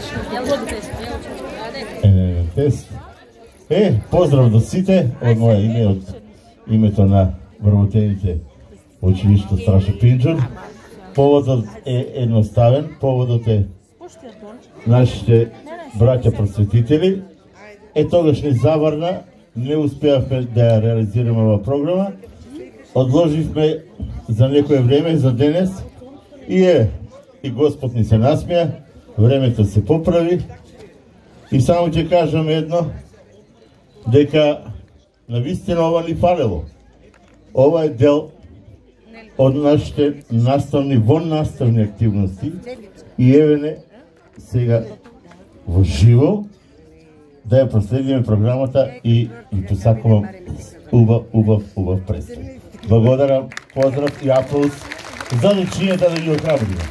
Поздрав до сите од моје име, од името на вработените училишто Страшо Пинџур. Поводот е едноставен, поводот е нашите браќа просветители. Тогаш ни заврна, не успеавме да ја реализираме ова програма. Одложивме за некое време, за денес, и Господ ни се насмеја, времето се поправи. И само ќе кажам едно, дека навистина ова ни фалело. Ова е дел од нашите наставни, воннаставни активности и евене сега во живо да ја проследиме програмата и ви посакувам убав престој. Благодарам, поздрав и аплауз за дечињата да ги охрабриме.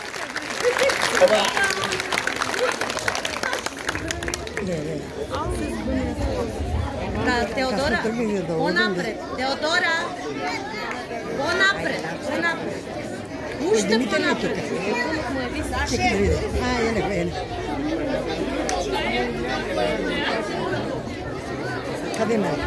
Теодора, понапред. Теодора, понапред. Уште понапред. Каде Марко?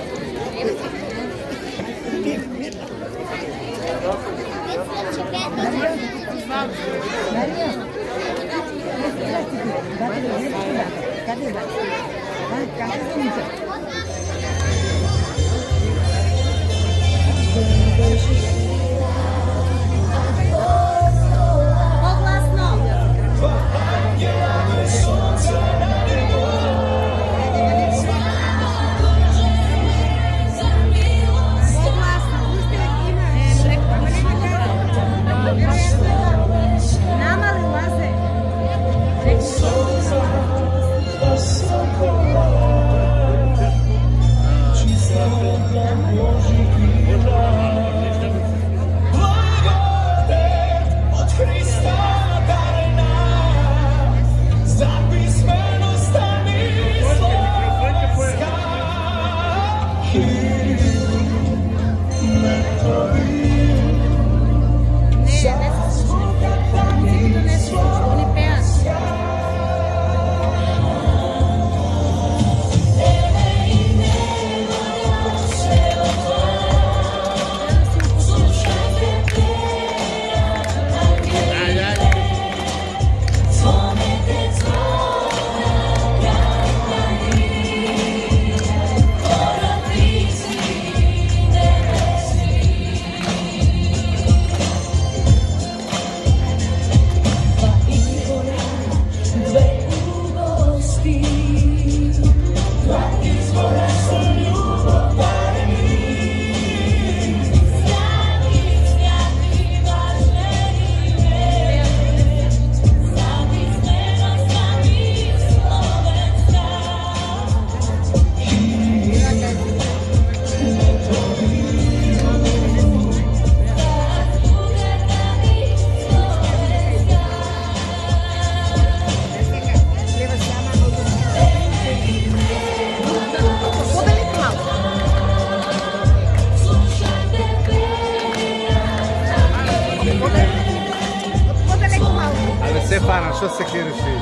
Stefana, što se kiriši?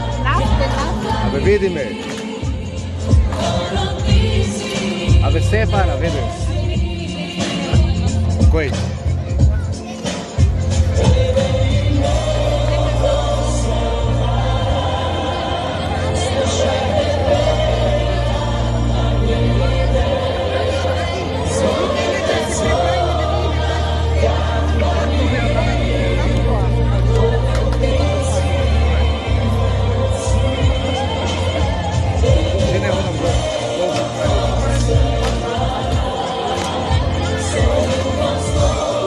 Абе, види ме. Абе, Стефана, види. Кој? Oh,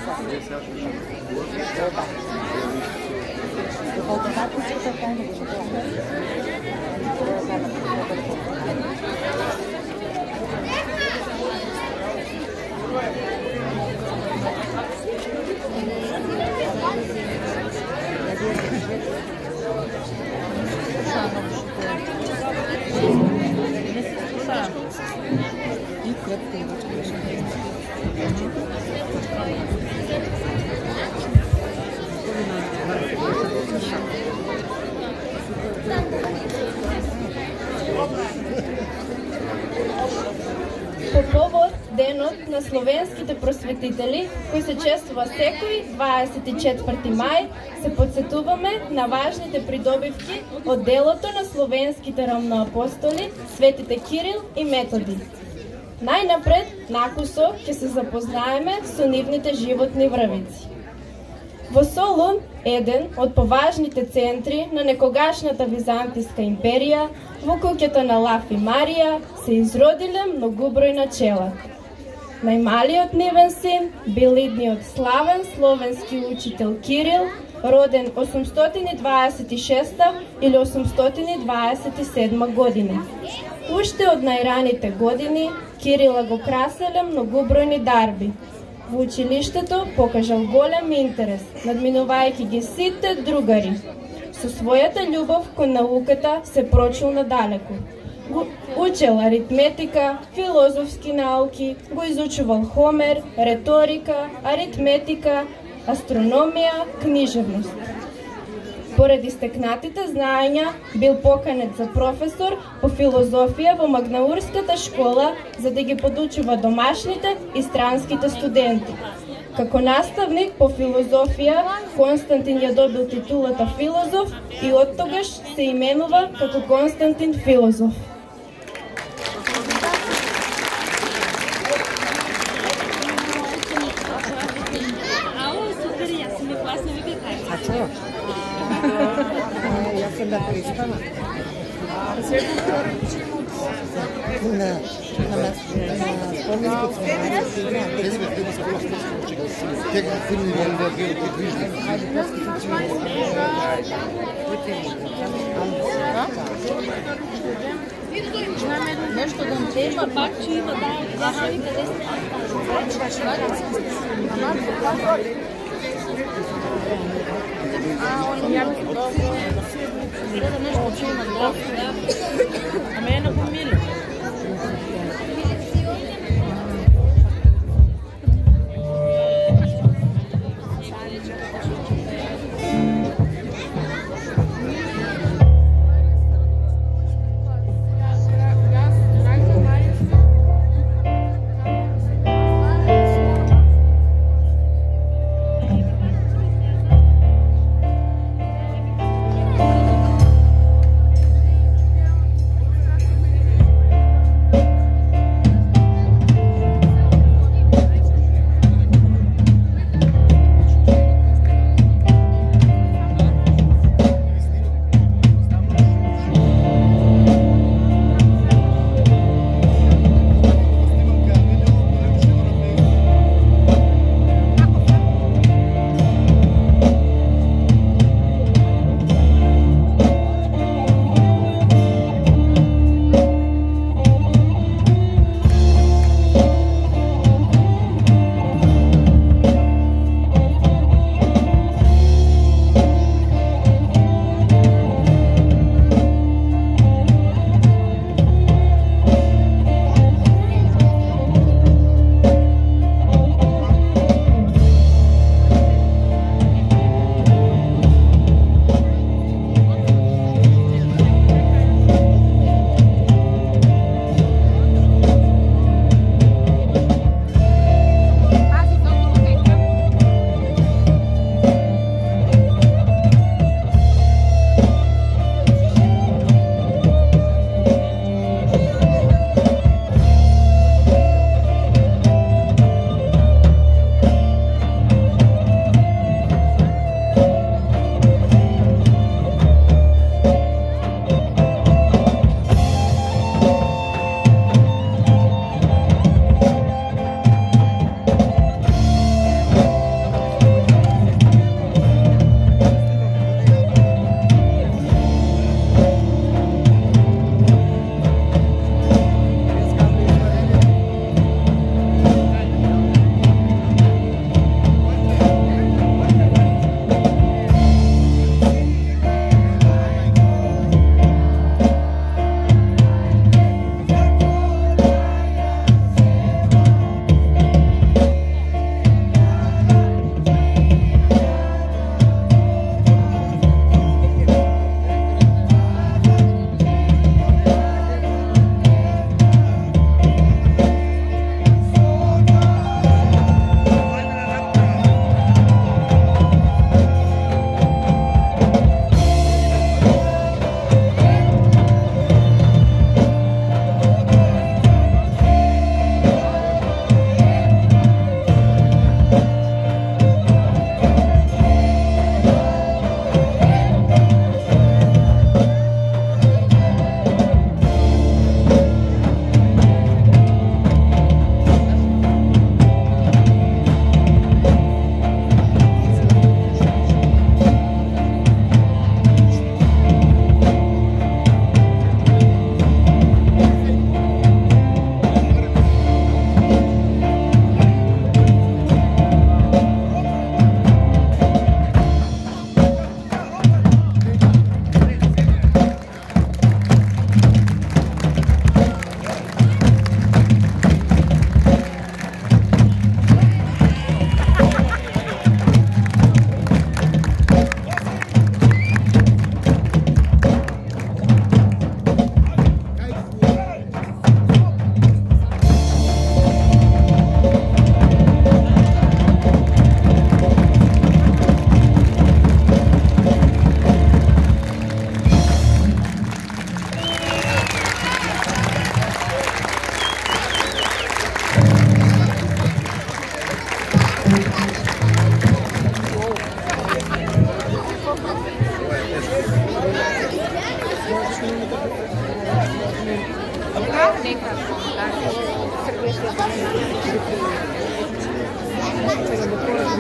По повод Денот на словенските просветители, кој се чествува секој 24 мај, се подсетуваме на важните придобивки од делото на словенските рамноапостоли, светите Кирил и Методи. Најнапред, накусо ќе се запознаеме со нивните животни врвици. Во Солун, еден од поважните центри на некогашната Византиска империја, во куќата на Лав и Марија, се изродиле многобројна чела. Најмалиот нивен син бил идниот славен словенски учител Кирил, роден 826 или 827 година. Уште од најраните години Кирила го краселе многобројни дарби. Во училиштето покажал голем интерес, надминувајќи ги сите другари. Со својата љубов кон науката се прочул надалеку. Учел аритметика, филозофски науки, го изучувал Хомер, реторика, аритметика, астрономија, книжевност. Поради стекнатите знаења, бил поканет за професор по филозофија во Магнаурската школа, за да ги подучува домашните и странските студенти. Како наставник по филозофија, Константин ја добил титулата филозоф и оттогаш се именува како Константин Филозоф. Ja sam da pristala. Na spomeniku Nešto da tema, pak će ima da a mene pomili.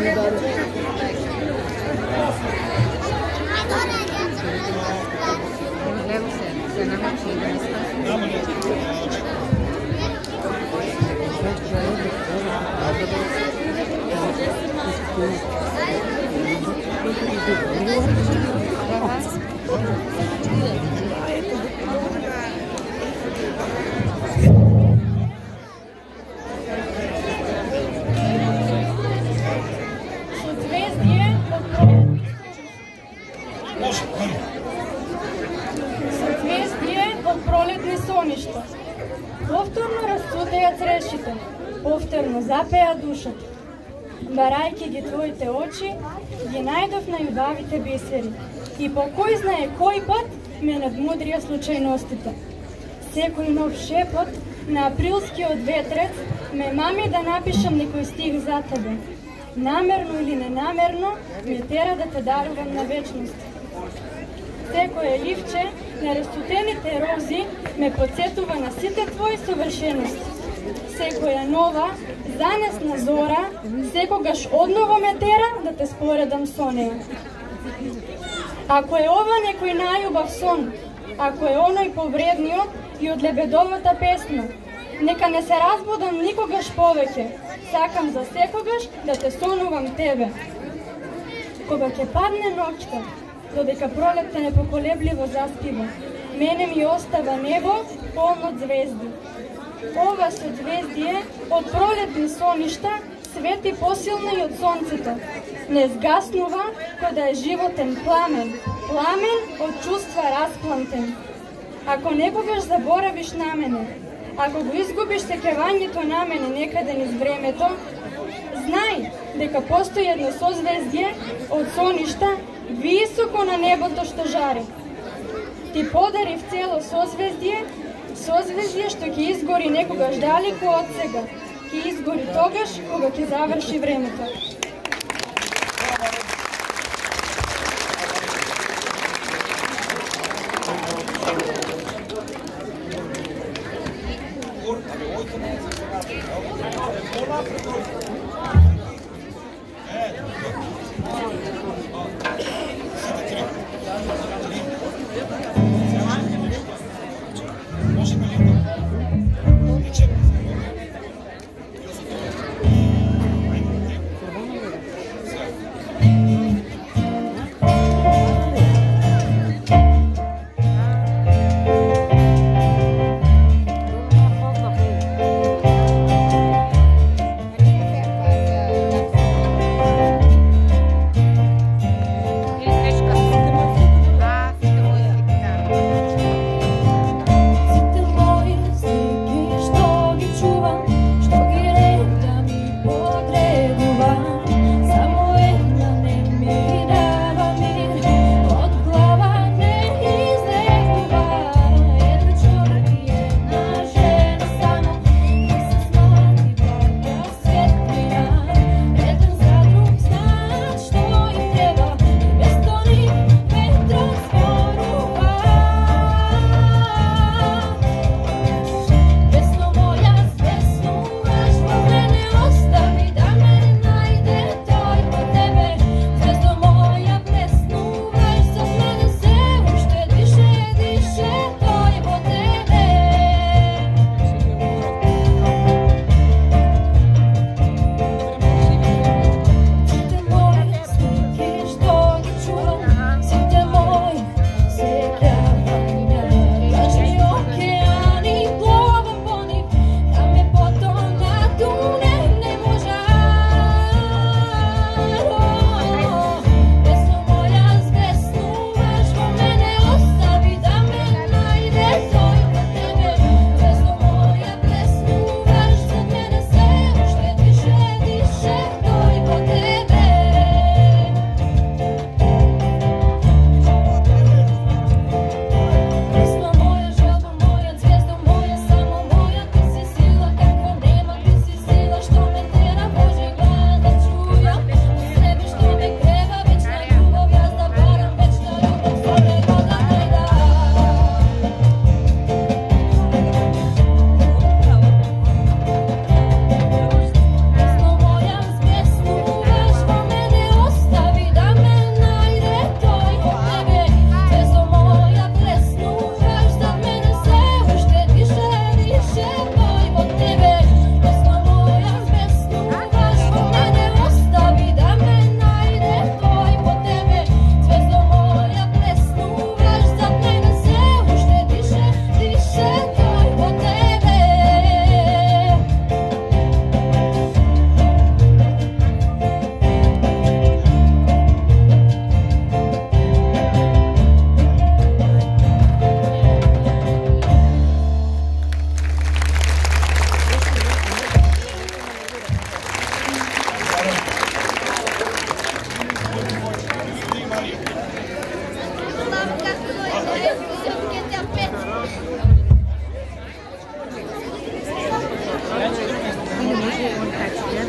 Levo se namoči da ne spasi. Съзвездие от пролетни соништа. Повторно разцутеја црешите, повторно запеа душата. Барајќи ги твоите очи, ги најдов на љубавите бисери. И по кој знае кој пат ме надмудрија случајностите. Секој нов шепот на априлскиот ветрец ме мами да напишам некој стих за тебе. Намерно или ненамерно ме тера да те дарувам на вечност. Секое ливче на разцутените рози ме подсетува на сите твои совршености. Секоја нова, занесна зора, секогаш одново ме тера да те споредам со неја. Ако е ова некој најубав сон, ако е оној повредниот и од лебедовата песна, нека не се разбудам никогаш повеќе, сакам за секогаш да те сонувам тебе. Кога ќе падне ноќта, додека пролетта непоколебливо заспива, мене ми остава небо полно од звезди. Ова созвездие од пролетни соништа свети посилно и од сонцето. Не згаснува кој да е животен пламен, пламен од чувства расплантен. Ако некогаш заборавиш на мене, ако го изгубиш сеќавањето на мене некаде низ времето, знај дека постои едно созвездие од соништа високо на небото што жари. Ти подарив цело созвездие, созвездие што ќе изгори некогаш далеко од сега, ќе изгори тогаш кога ќе заврши времето.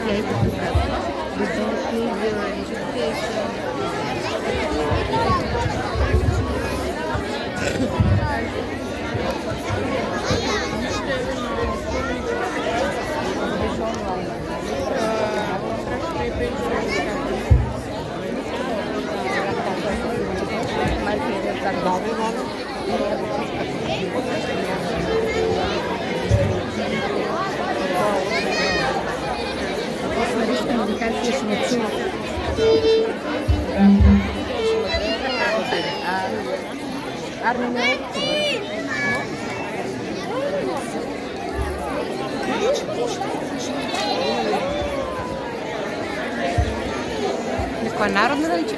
Neko narodno da li će?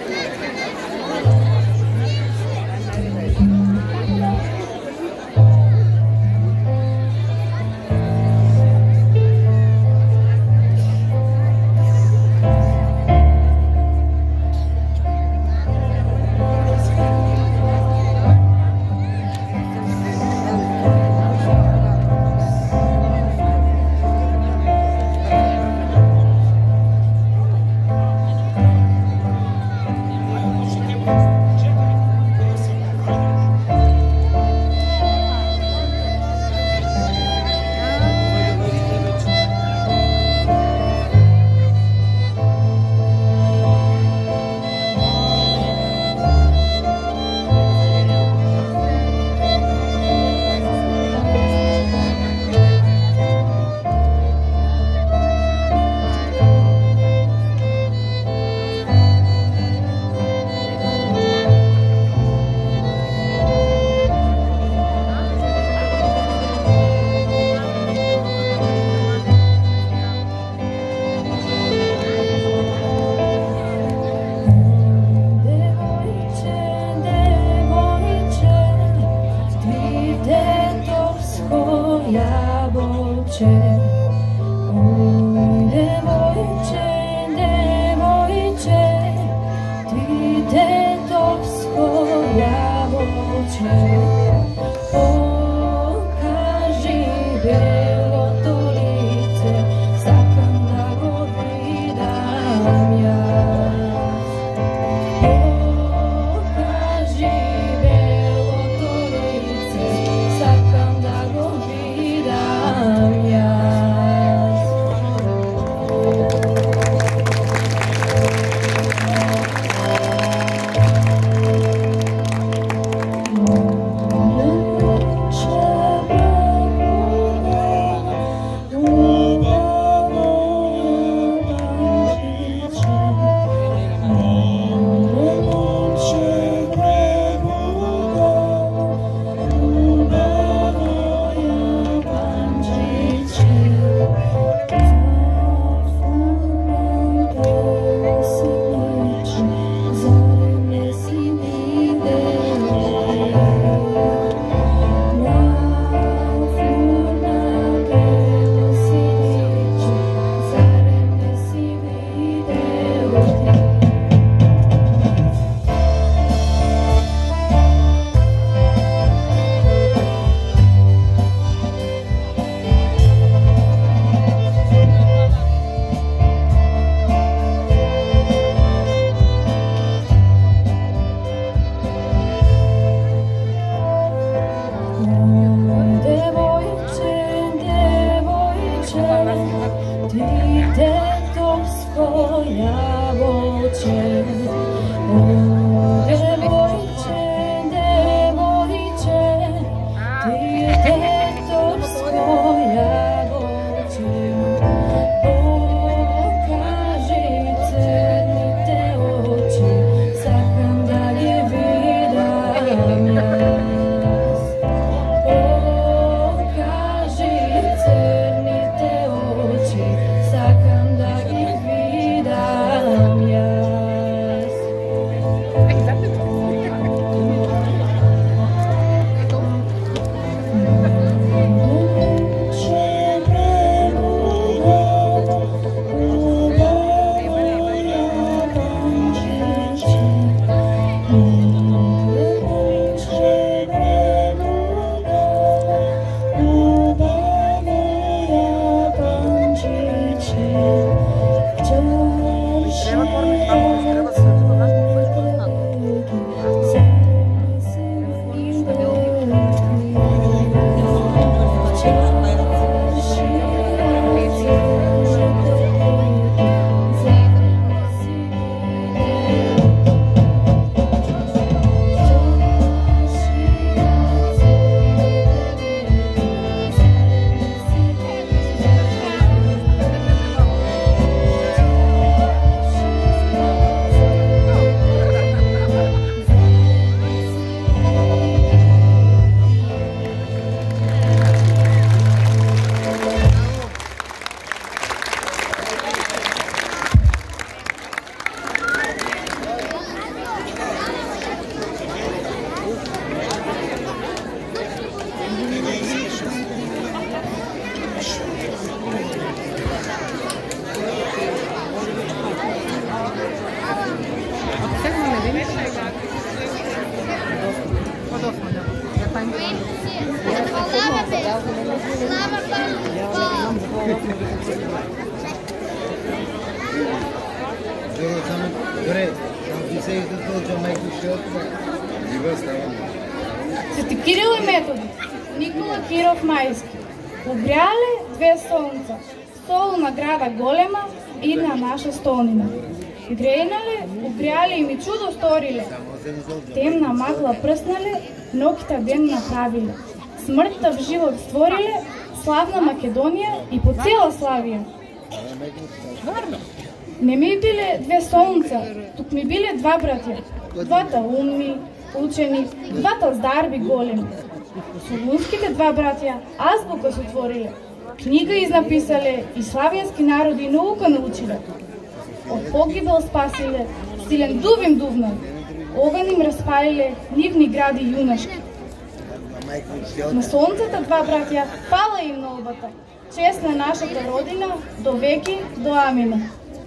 Свети Кирил и Методи, Никола Киров Мајски, обряле 2 столница, стол на града голема и на наша столнина. Грејнале, обряле и ми чудо сториле. Темна магла прснале, ноќта ден направиле. Смртта в живот створиле, славна Македонија и по цела Славија. Не ми биле 2 столница, тук ми биле 2 братја. Двата умни, учени, двата здарби големи. Солунските 2 братја азбука сотвориле, книга изнаписале и славјански народи наука научиле. Од погибел спасиле, силен дуб им дувнал, оган им распалиле, нивни гради јунашки. На сонцата 2 братја пала им молбата, чест на нашата родина, до веки, до амина.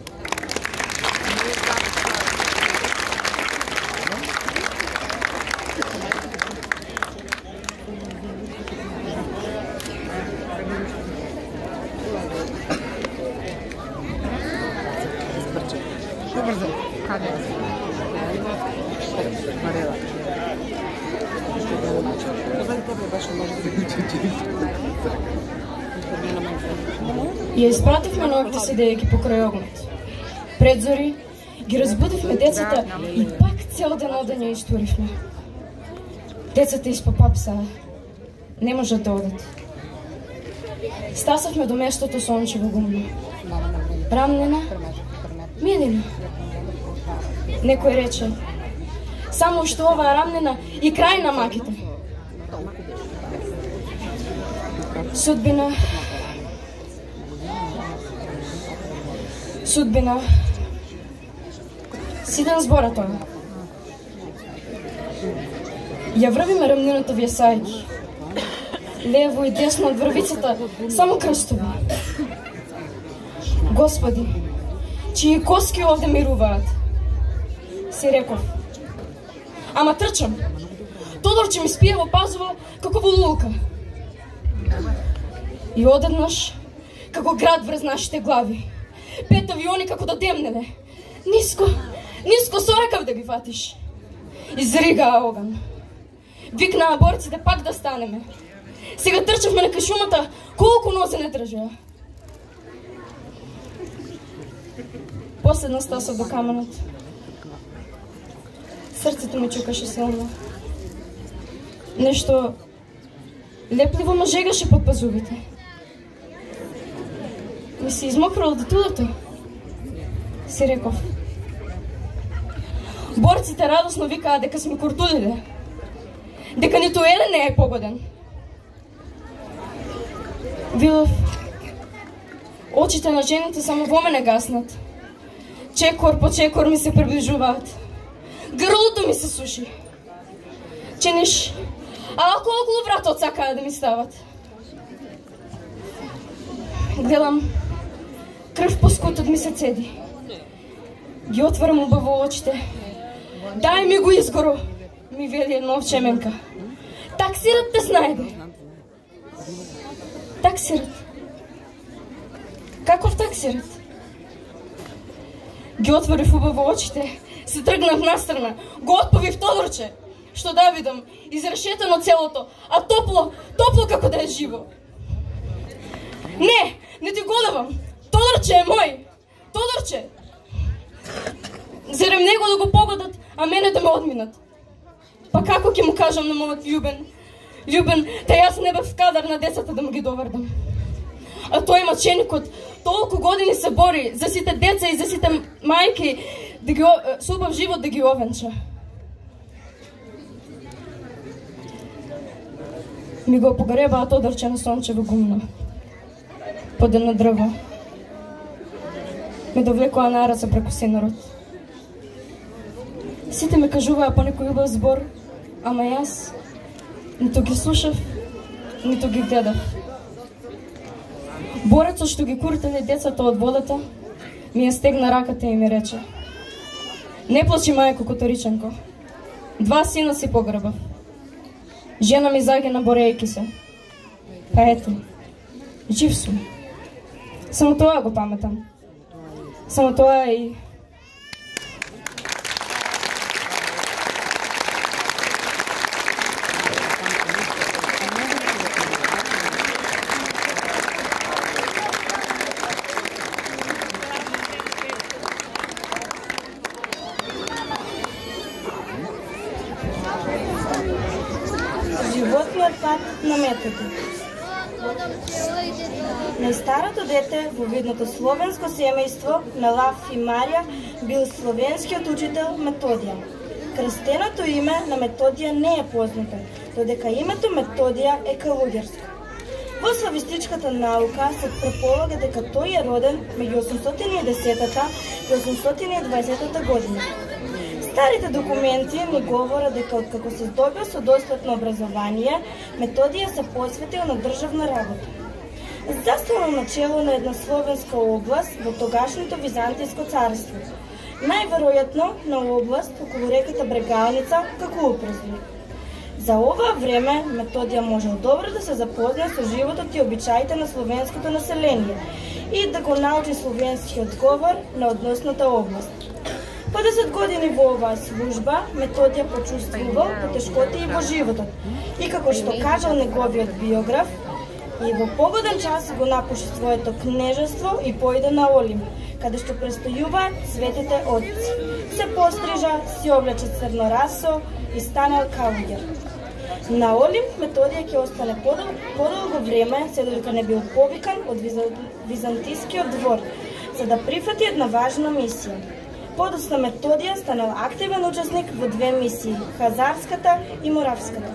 Ја испративме ноќта седејќи покрај огнот. Пред зори ги разбудивме децата и пак цел ден одење ја истуривме. Децата испопапсаа. Не можат да одат. Стасавме до местото сончево гумно. Рамнена, милина. Некој рече, само што оваа рамнена и крај на маките. Судбина. Сиден збора тоа. Ја врвиме рамнината вјесајки. Лево и десно од врвицата само крстови. Господи, чии коски овде мируваат. Си реков. Ама трчам. Тодорче ми спие во пазува како во лулка. И одеднаш, како град врз нашите глави. 5 авиони како да демнеле. Ниско сорекав да ги фатиш. Изригаа оган. Викнаа борците пак да станеме. Сега трчавме на кашумата, колку нозе не држеа. Последно стасав до каменот. Срцето ми чукаше силно. Нешто лепливо ме жегаше под пазувите. Ми се измокрало до тулото. Си реков. Борците радосно викаа дека сме куртулиле. Дека ниту еден не е погоден. Видов, очите на жените само во мене гаснат. Чекор по чекор ми се приближуваат. Грлото ми се суши. Чениш, ако околу вратот сакаа да ми стават. Гледам, крв по скутот ми се цеди. Ги отварам убаво очите. Дај ми го изгоро, ми вели една овчеменка. Таксират те снајде. Таксират. Каков таксират? Ги отворив убаво очите, се тргнав настрана, го отпавив Тодорче, што да видам, изрешетено целото, а топло како да е живо. Не ти го давам. Тодорче е мој. Тодорче. Зарем него да го погодат, а мене да ме одминат. Па како ќе му кажам на мојот Љубен, та јас не бев кадар на децата да му ги доврдам. А тој маченикот толку години се бори за сите деца и за сите мајки со убав живот да ги овенча. Ми го погребаа Тодорче на сончево гумно. Под едно дрво. Ме довлекоа на раца преку синорот. Сите ме кажуваа по некој убав збор, ама јас ниту ги слушав, ниту ги гледав. Борецот што ги куртеле децата од водата, ми ја стегна раката и ми рече: не плачи, мајко Коториченко. 2 сина си погребав. Жена ми загина борејќи се. Па ето, жив сум. Само тоа го паметам. Само тоа и... пат на Методи. Најстарото дете во видното словенско семејство на Лав и Марија бил словенскиот учител Методија. Крстеното име на Методија не е познато, додека името Методија е калуѓерско. Во славистичката наука се предполага дека тој е роден меѓу 810-та и 820-та година. Старите документи ни говорат дека откако се здобил со достатно образование, Методија се посветил на државна работа. Застанал на чело на една словенска област во тогашното Византиско царство, најверојатно на област околу реката Брегалница, како упразник. За ова време Методија можел добро да се запознае со животот и обичаите на словенското население и да го научи словенскиот говор на односната област. По 10 години во оваа служба Методија почувствувал потешкоти и во животот и како што кажал неговиот биограф, и во погоден час го напуши своето кнежество и појде на Олим, каде што престојуваат светите отци. Се пострижа, си облече црно расо и станал калуѓер. На Олим Методија ќе остане подолго време, се додека не бил повикан од византискиот двор, за да прифати една важна мисија. Подоцна Методија станал активен учесник во две мисии – Хазарската и Моравската.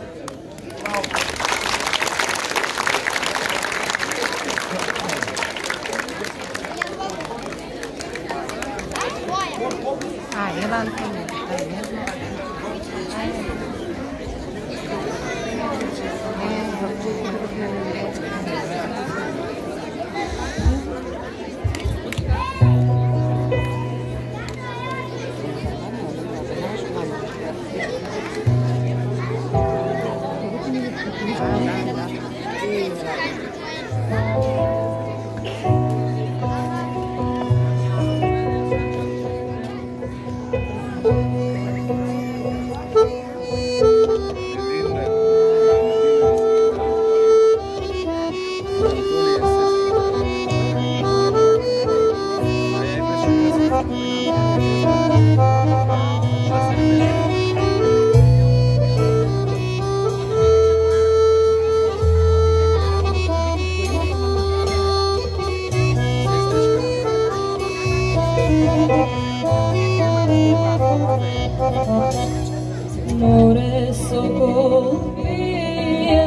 More sokol pije,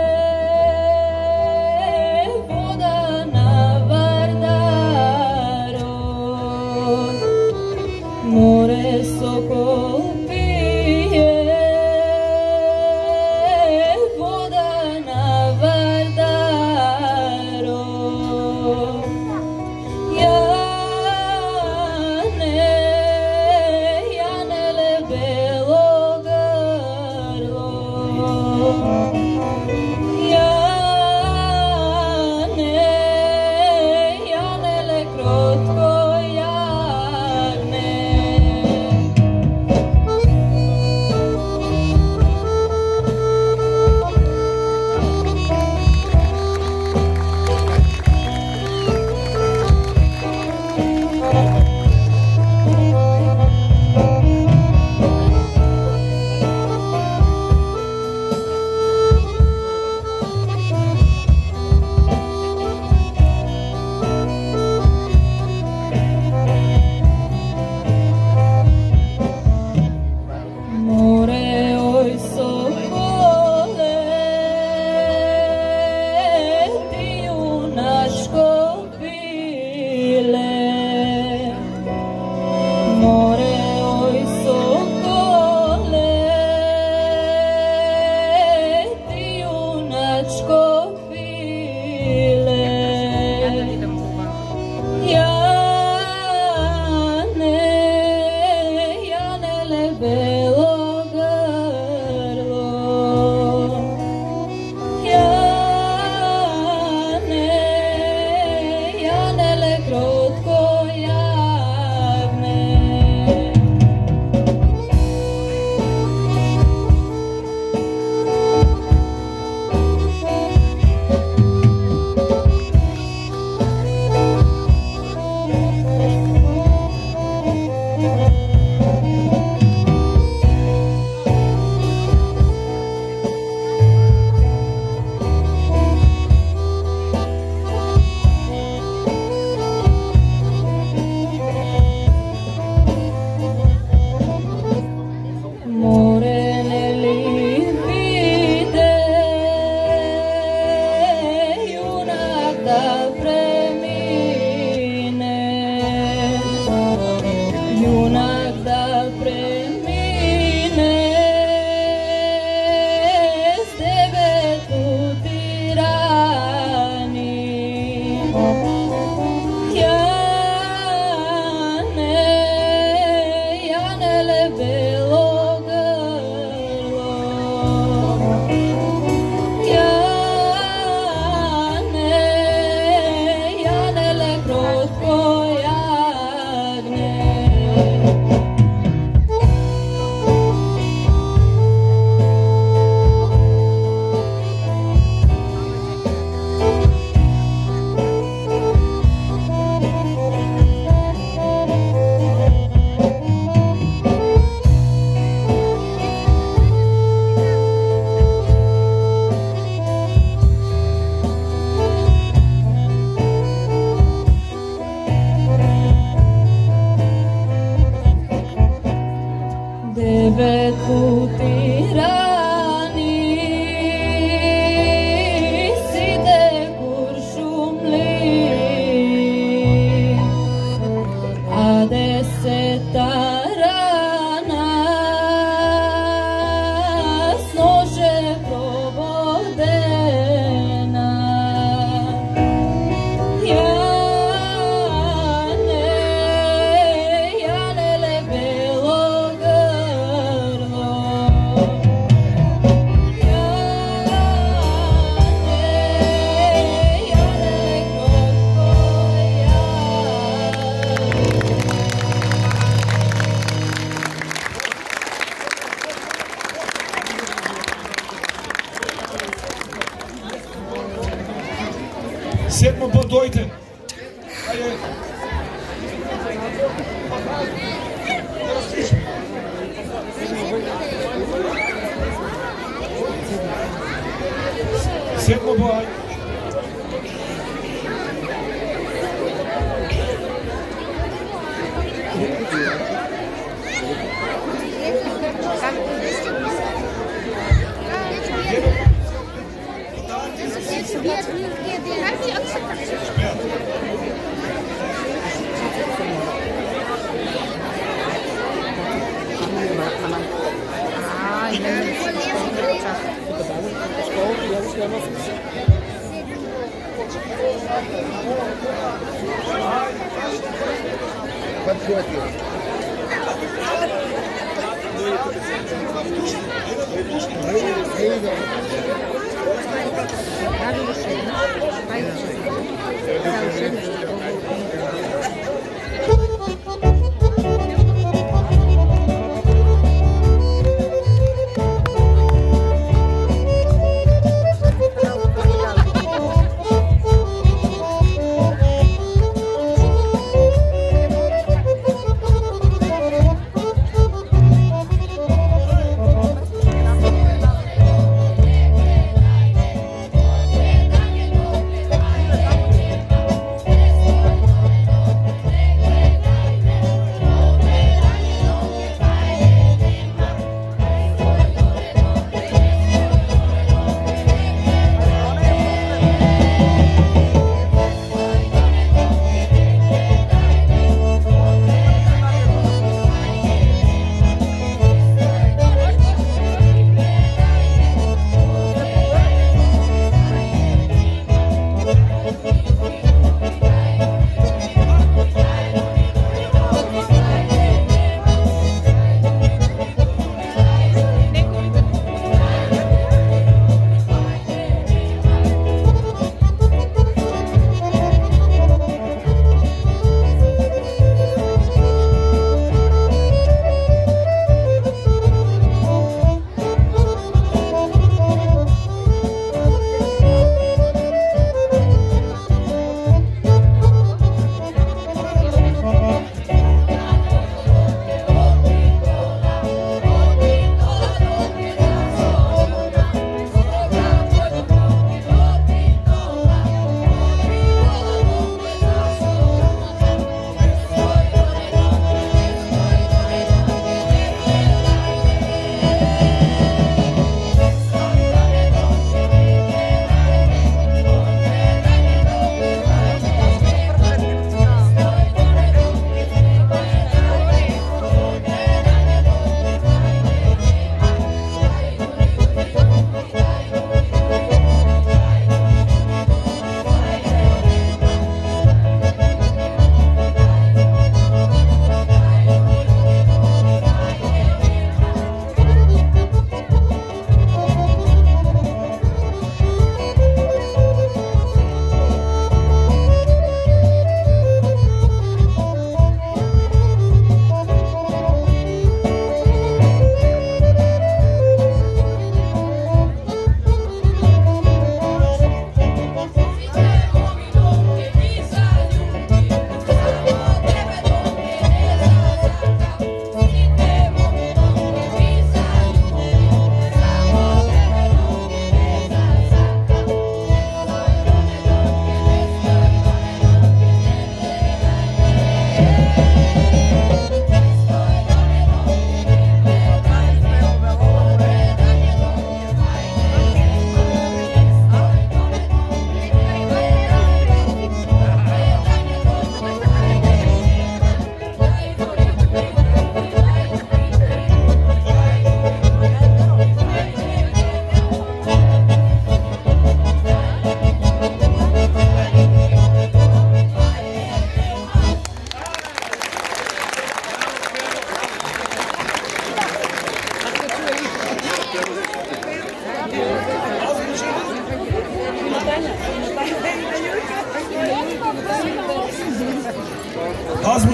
voda na Vardaru. More sokol pije, voda na Vardaru. Janele belo grlo, Janele krotko jarne. Zet me op Deuten. Zet me bij.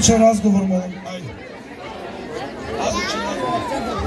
Азбучен разговор, молам. Ајде. Азбучен разговор.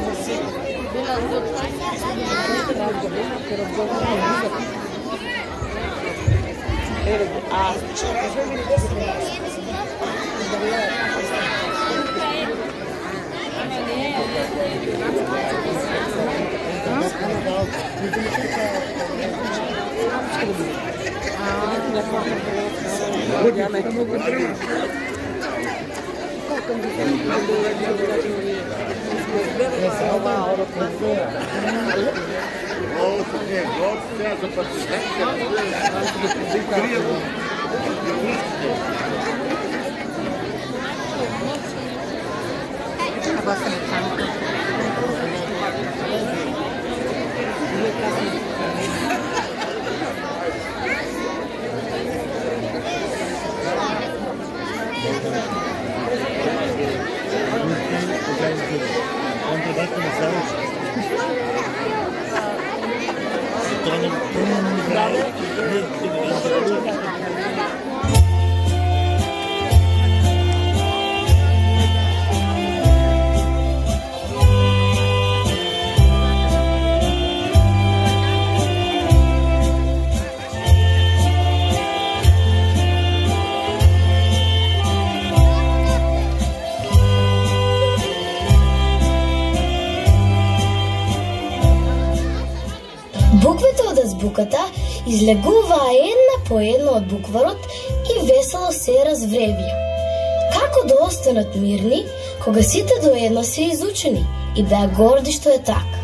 Буквите од азбуката излегуваа една по една од букварот и весело се развревија. Како да останат мирни, кога сите до едно се изучени и беа горди што е така.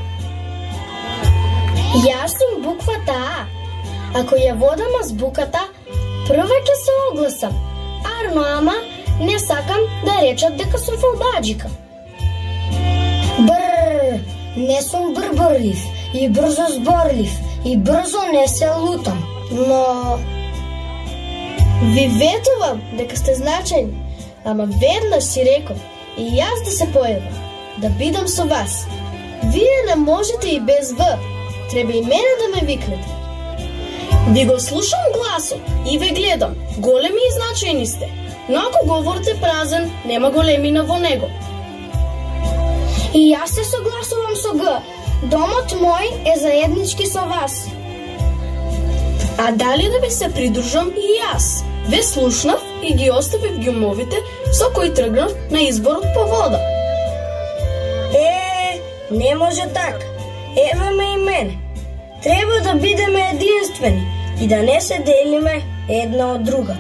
Јас сум буквата А. Ако ја водам азбуката, прва ќе се огласам, арно ама не сакам да речат дека сум фалбаџика. Бррр, не сум брбрлив и брзо зборлив и брзо не се лутам, но... Ви ветувам дека сте значајни, ама веднаш си реков и јас да се појавам, да бидам со вас. Вие не можете и без В, треба и мене да ме викнете. Ви го слушам гласот и ве гледам, големи и значајни сте, но ако говорот е празен, нема големина во него. И јас се согласувам со Г. Домот мој е заеднички со вас. А дали да ви се придружам и јас? Ве слушнав и ги оставив гјумовите со кои тргнав на изборот по вода. Не може така. Ева ме и мене. Треба да бидеме единствени и да не се делиме една од друга.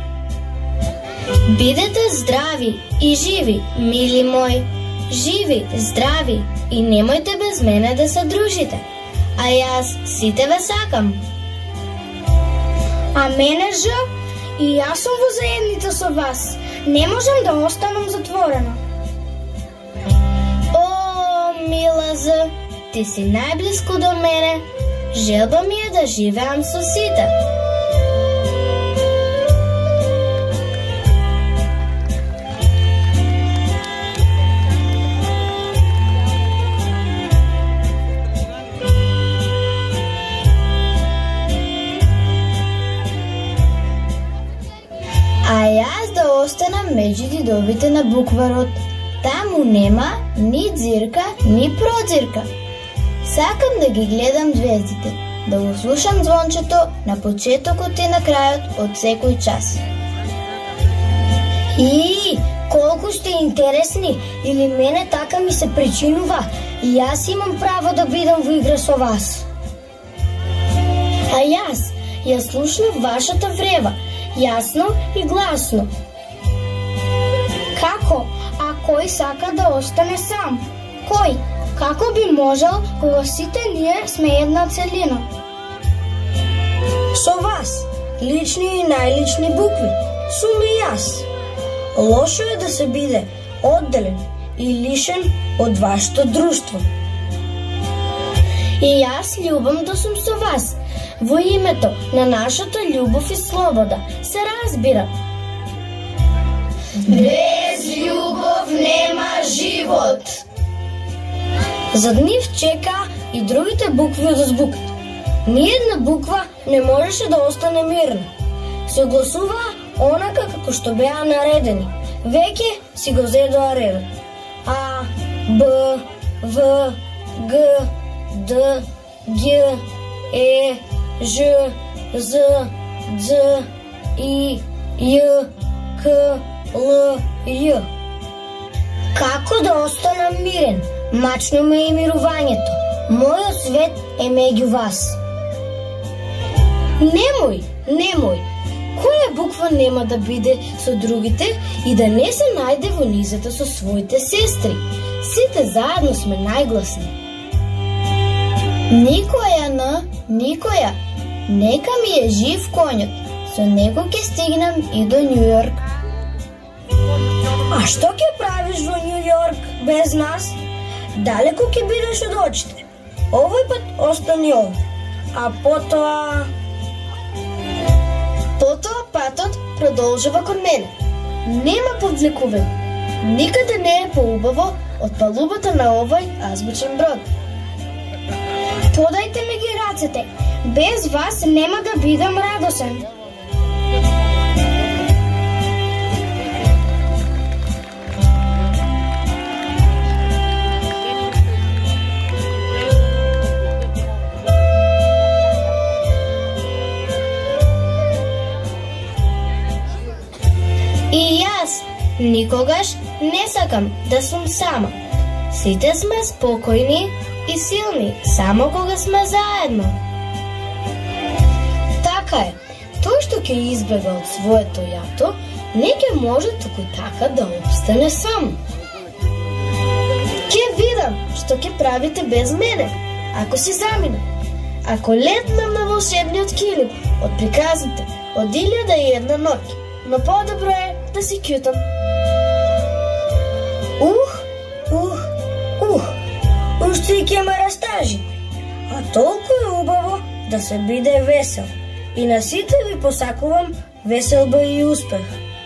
Бидете здрави и живи, мили мои. Живи, здрави и немојте без мене да се дружите. А јас сите ве сакам. А мене Ж, и јас сум во заедница со вас. Не можам да останам затворена. О, мила З, ти си најблиску до мене. Желба ми е да живеам со сите. А јас да останам меѓу дидовите на букварот. Таму нема ни дзирка, ни продзирка. Сакам да ги гледам звездите, да го слушам звончето на почетокот и на крајот од секој час. И колку сте интересни, или мене така ми се причинува, и јас имам право да бидам во игра со вас. А јас ја слушнав вашата врева, јасно и гласно. Како? А кој сака да остане сам? Кој? Како би можел кога сите ние сме една целина? Со вас, лични и најлични букви, сум и јас. Лошо е да се биде одделен и лишен од вашето друштво. И јас љубам да сум со вас. Во името на нашата љубов и слобода, се разбира. Без љубов нема живот. Зад нив чека и другите букви од азбуката. Ниедна буква не можеше да остане мирна. Се огласуваа онака како што беа наредени. Веќе си го зедоа редот. А, Б, В, Г, Д, Г, Е, Ж, З, Дз, И, Ј, К, Л, Ј. Како да останам мирен? Мачно ме е мирувањето. Мојот свет е меѓу вас. Немој. Која буква нема да биде со другите и да не се најде во низата со своите сестри? Сите заедно сме најгласни. Никоја. Нека ми е жив конјот. Со него ќе стигнам и до Њу Јорк. А што ќе правиш во Њу Јорк без нас? Далеко ќе бидеш од очите. Овој пат остани овде. А потоа патот продолжува кон мене. Нема повлекувен. Никаде не е поубаво од палубата на овој азбучен брод. Подајте ми ги рацете. Без вас нема да бидам радосен. И јас никогаш не сакам да сум сама. Сите сме спокојни и силни само кога сме заедно. Така е, тој што ќе избега од своето јато, не ќе може току така да обстане сам. Ќе видам што ќе правите без мене, ако си заминам. Ако летнам на волшебниот килим од приказните од 1001 ноќ, но подобро е да си кјутам. Уште и ќе ме растажи. А толку е убаво да се биде весел. И на сите ви посакувам веселба и успех.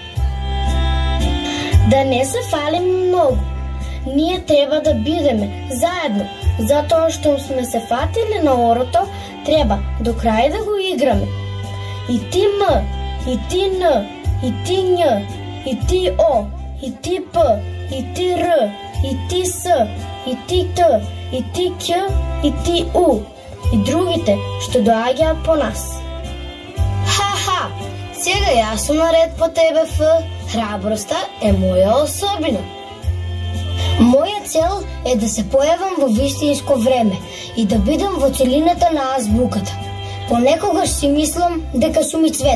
Да не се фалим многу. Ние треба да бидеме заедно, затоа што сме се фатили на орото, треба до крај да го играме. И ти М, и ти Н, и ти Њ, и ти О, и ти П, и ти Р, и ти С, и ти Т, и ти Қ, и ти У, и другите што доаѓаат по нас. Ха, сега јас сум наред по тебе, Ф. Храброста е моја особина. Моја цел е да се појавам во вистинско време и да бидам во целината на азбуката. Понекогаш си мислам дека сум и цвет.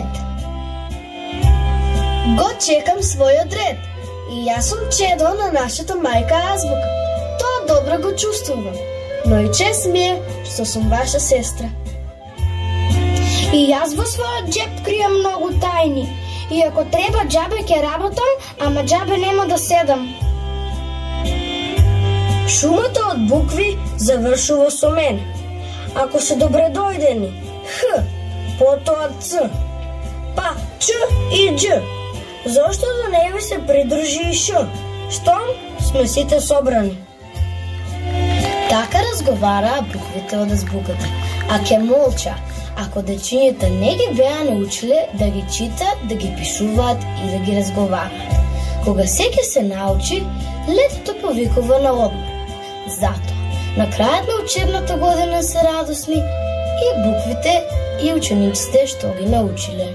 Го чекам својот ред и јас сум чедо на нашата мајка азбука. Тоа добро го чувствувам, но и чест ми е што сум ваша сестра. И јас во својот джеп кријам многу тајни. И ако треба џабе ќе работам, ама џабе нема да седам. Шумата од букви завршува со мене. Ако се добредојдени, Х, потоа Ц, па Ч и Дж. Зошто да не ви се придружи и Ш? Штом сме сите собрани? Така разговараа буквите од азбуката, а ќе молча, ако дечињата не ги беа научиле да ги читаат, да ги пишуваат и да ги разговараат. Кога секој се научи, летото повикува на одмор. Затоа, на крајот на учебната година се радосни и буквите и учениците што ги научиле.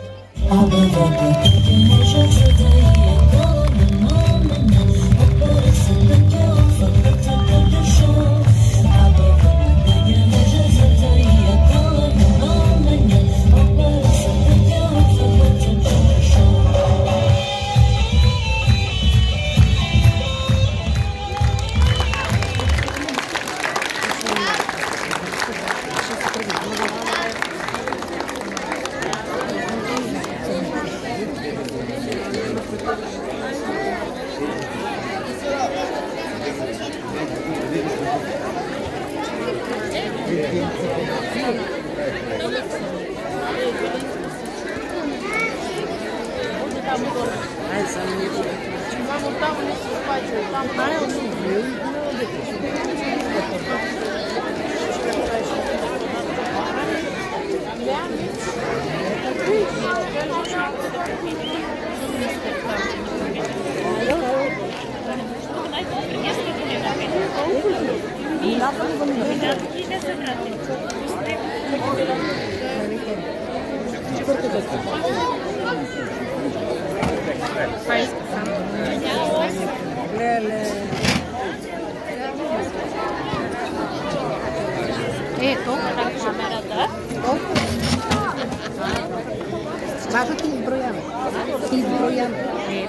Ето, камерата. Важно ти изброяваме. Изброяваме.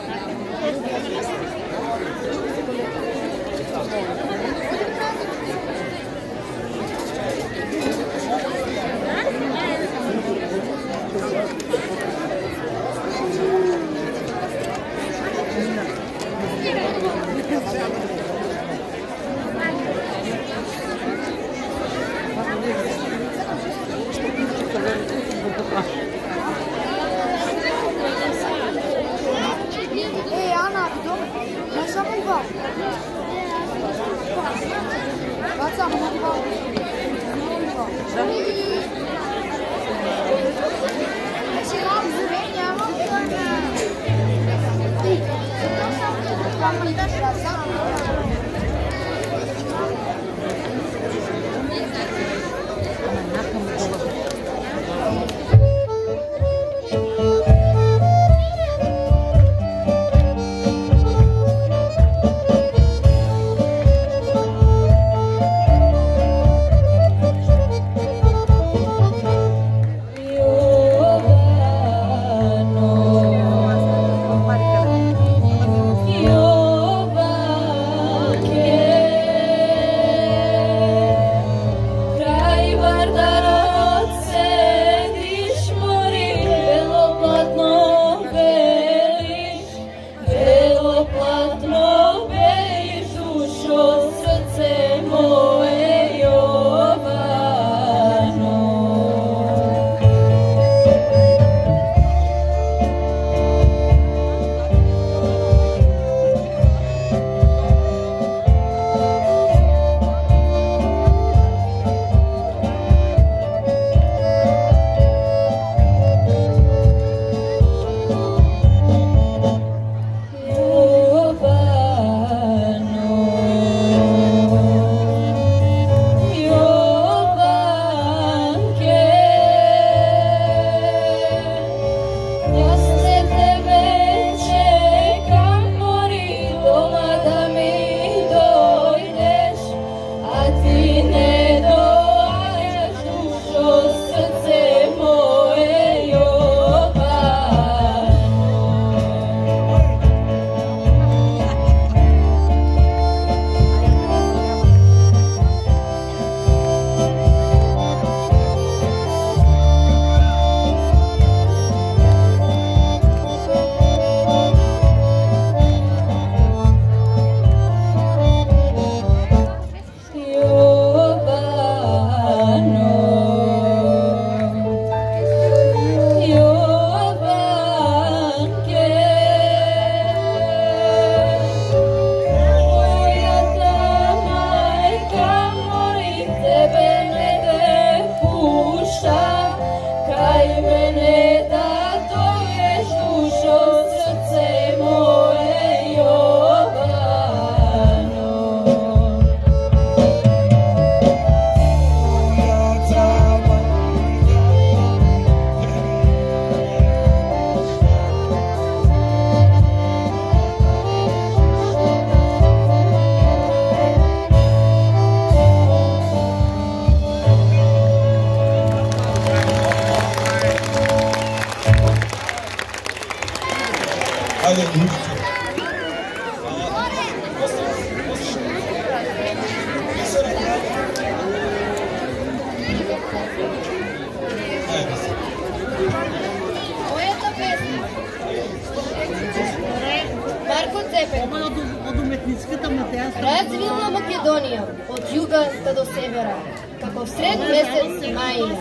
Развилна Македонија, од југа та до севера, како всред месец мај.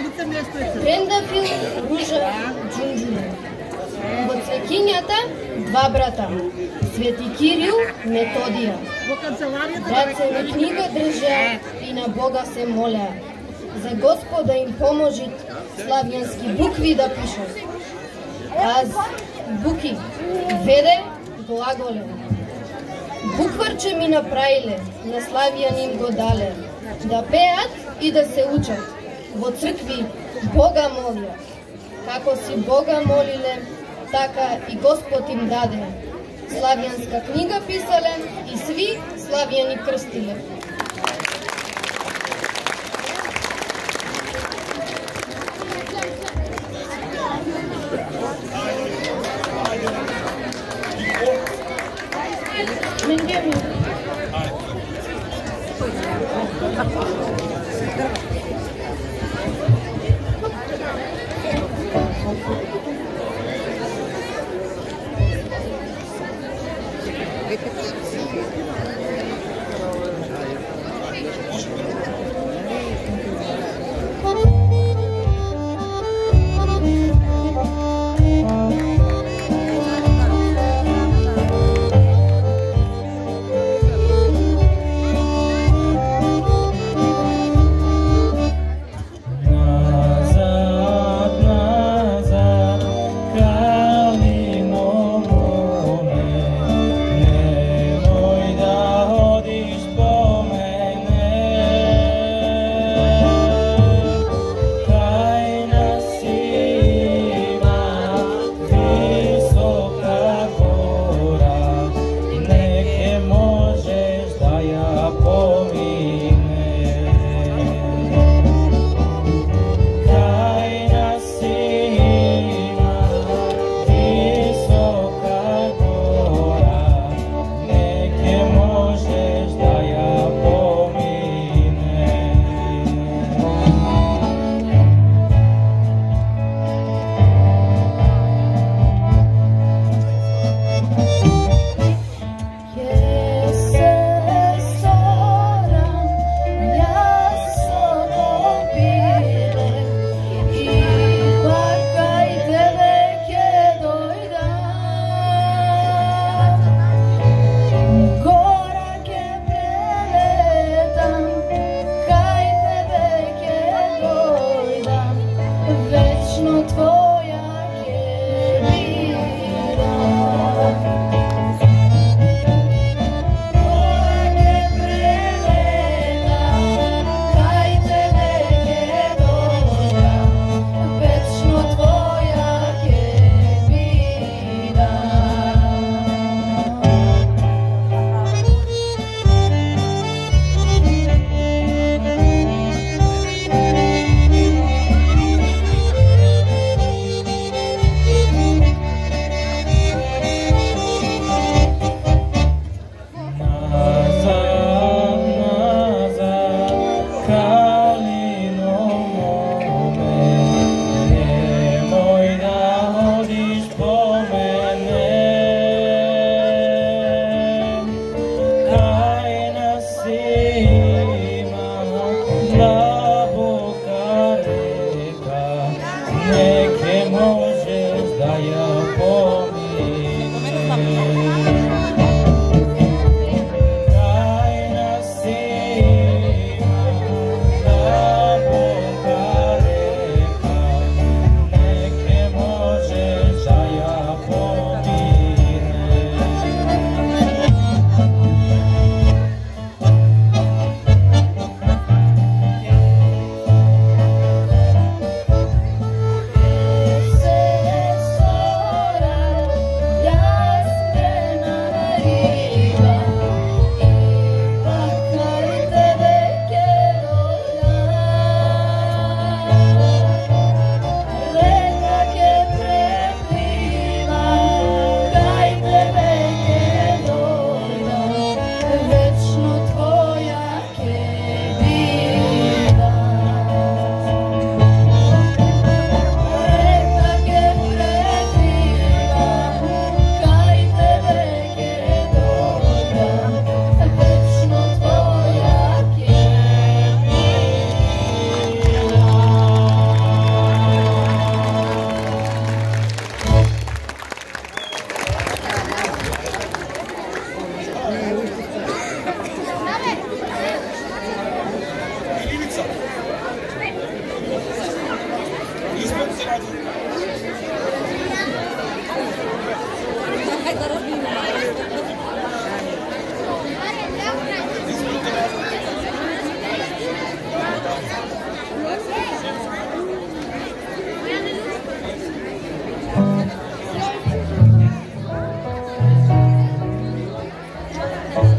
Трендафил, Ружа, Джунджуна. Во цвеќињата два брата, Свети Кирил, Методија. Рацена книга држа и на Бога се моля. За Господа им поможит славјански букви да пишат. Аз буки, веде, глаголе. Букварче ми направиле, на славјан им го дале. да пеат и да се учат. Во цркви Бога молија. Како си Бога молиле, така и Господ им даде. Славјанска книга писале и сви славјани крстиле. Назад, назад.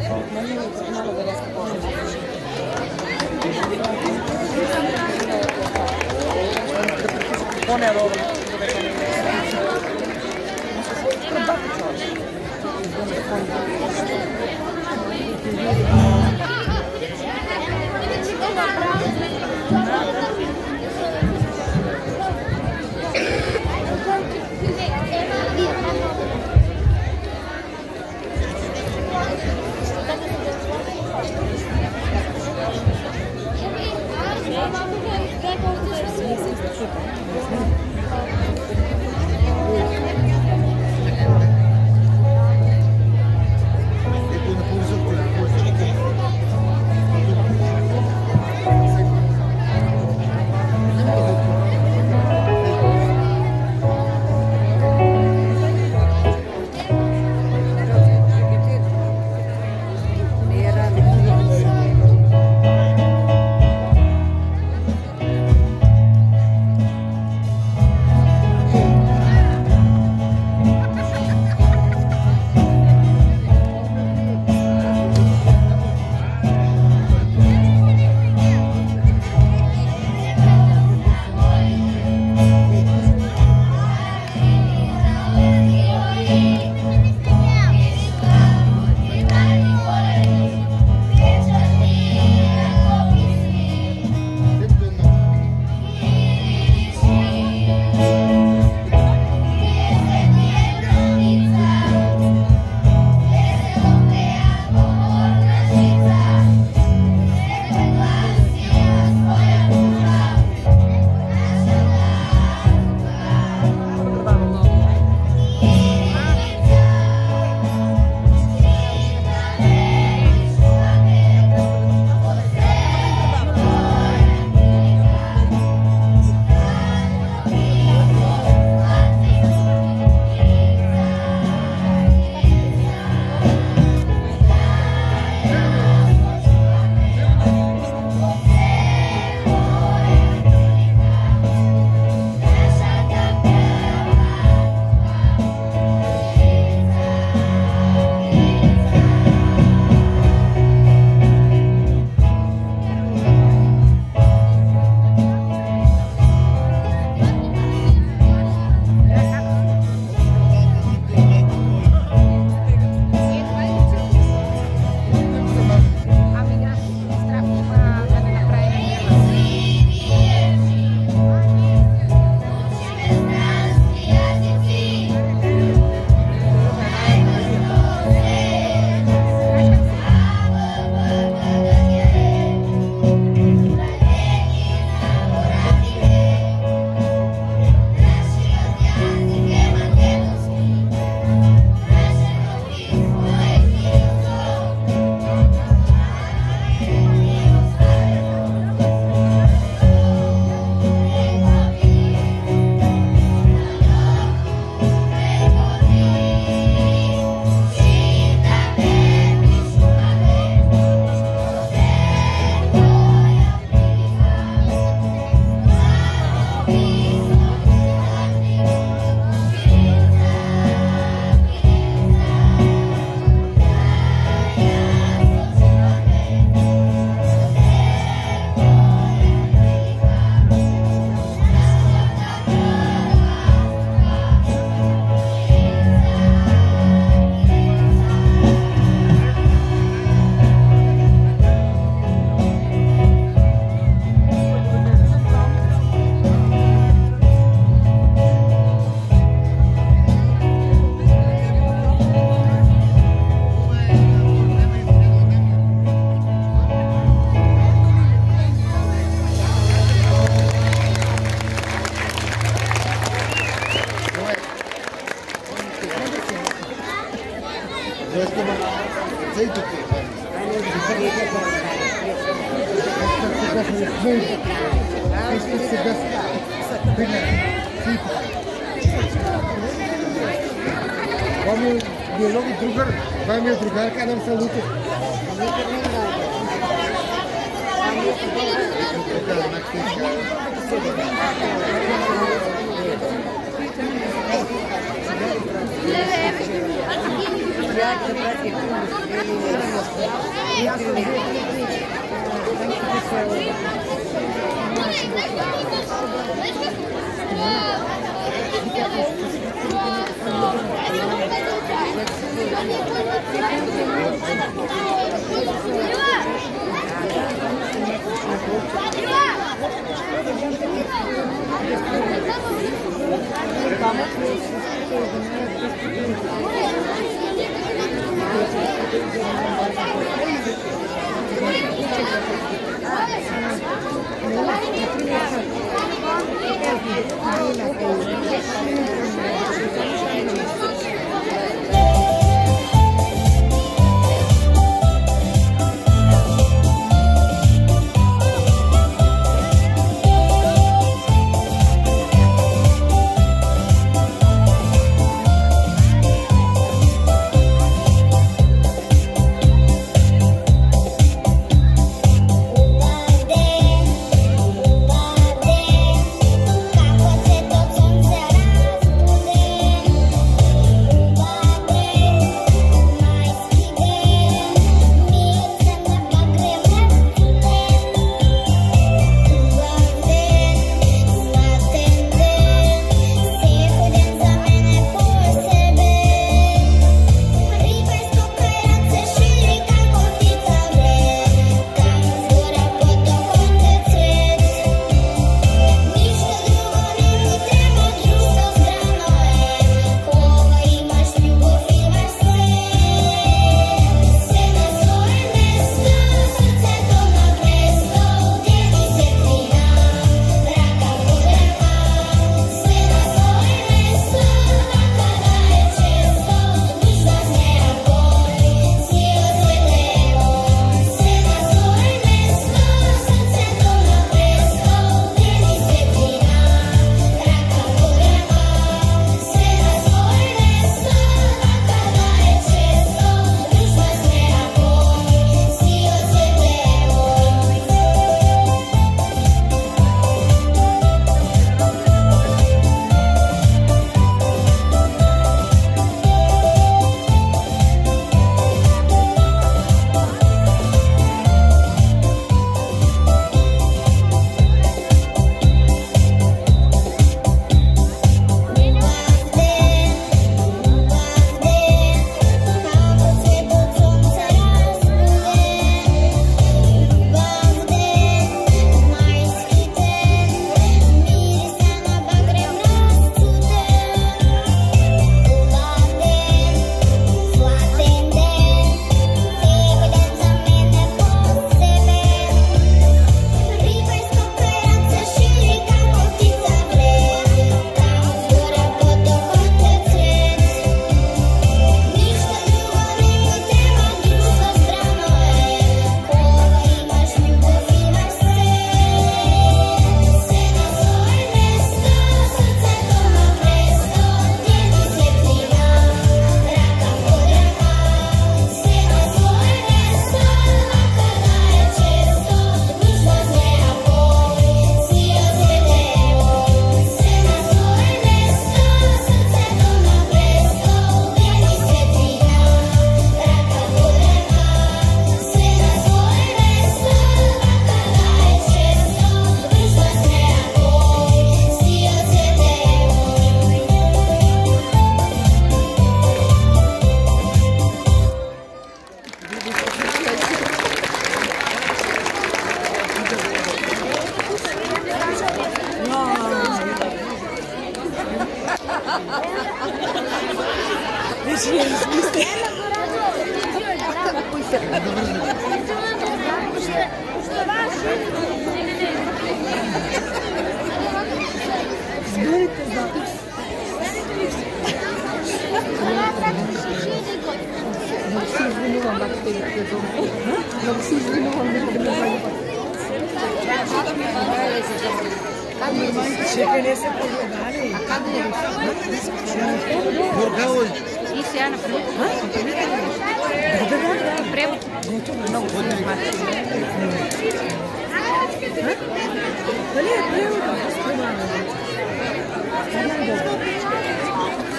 Това ми е другарка, Адам Салутов.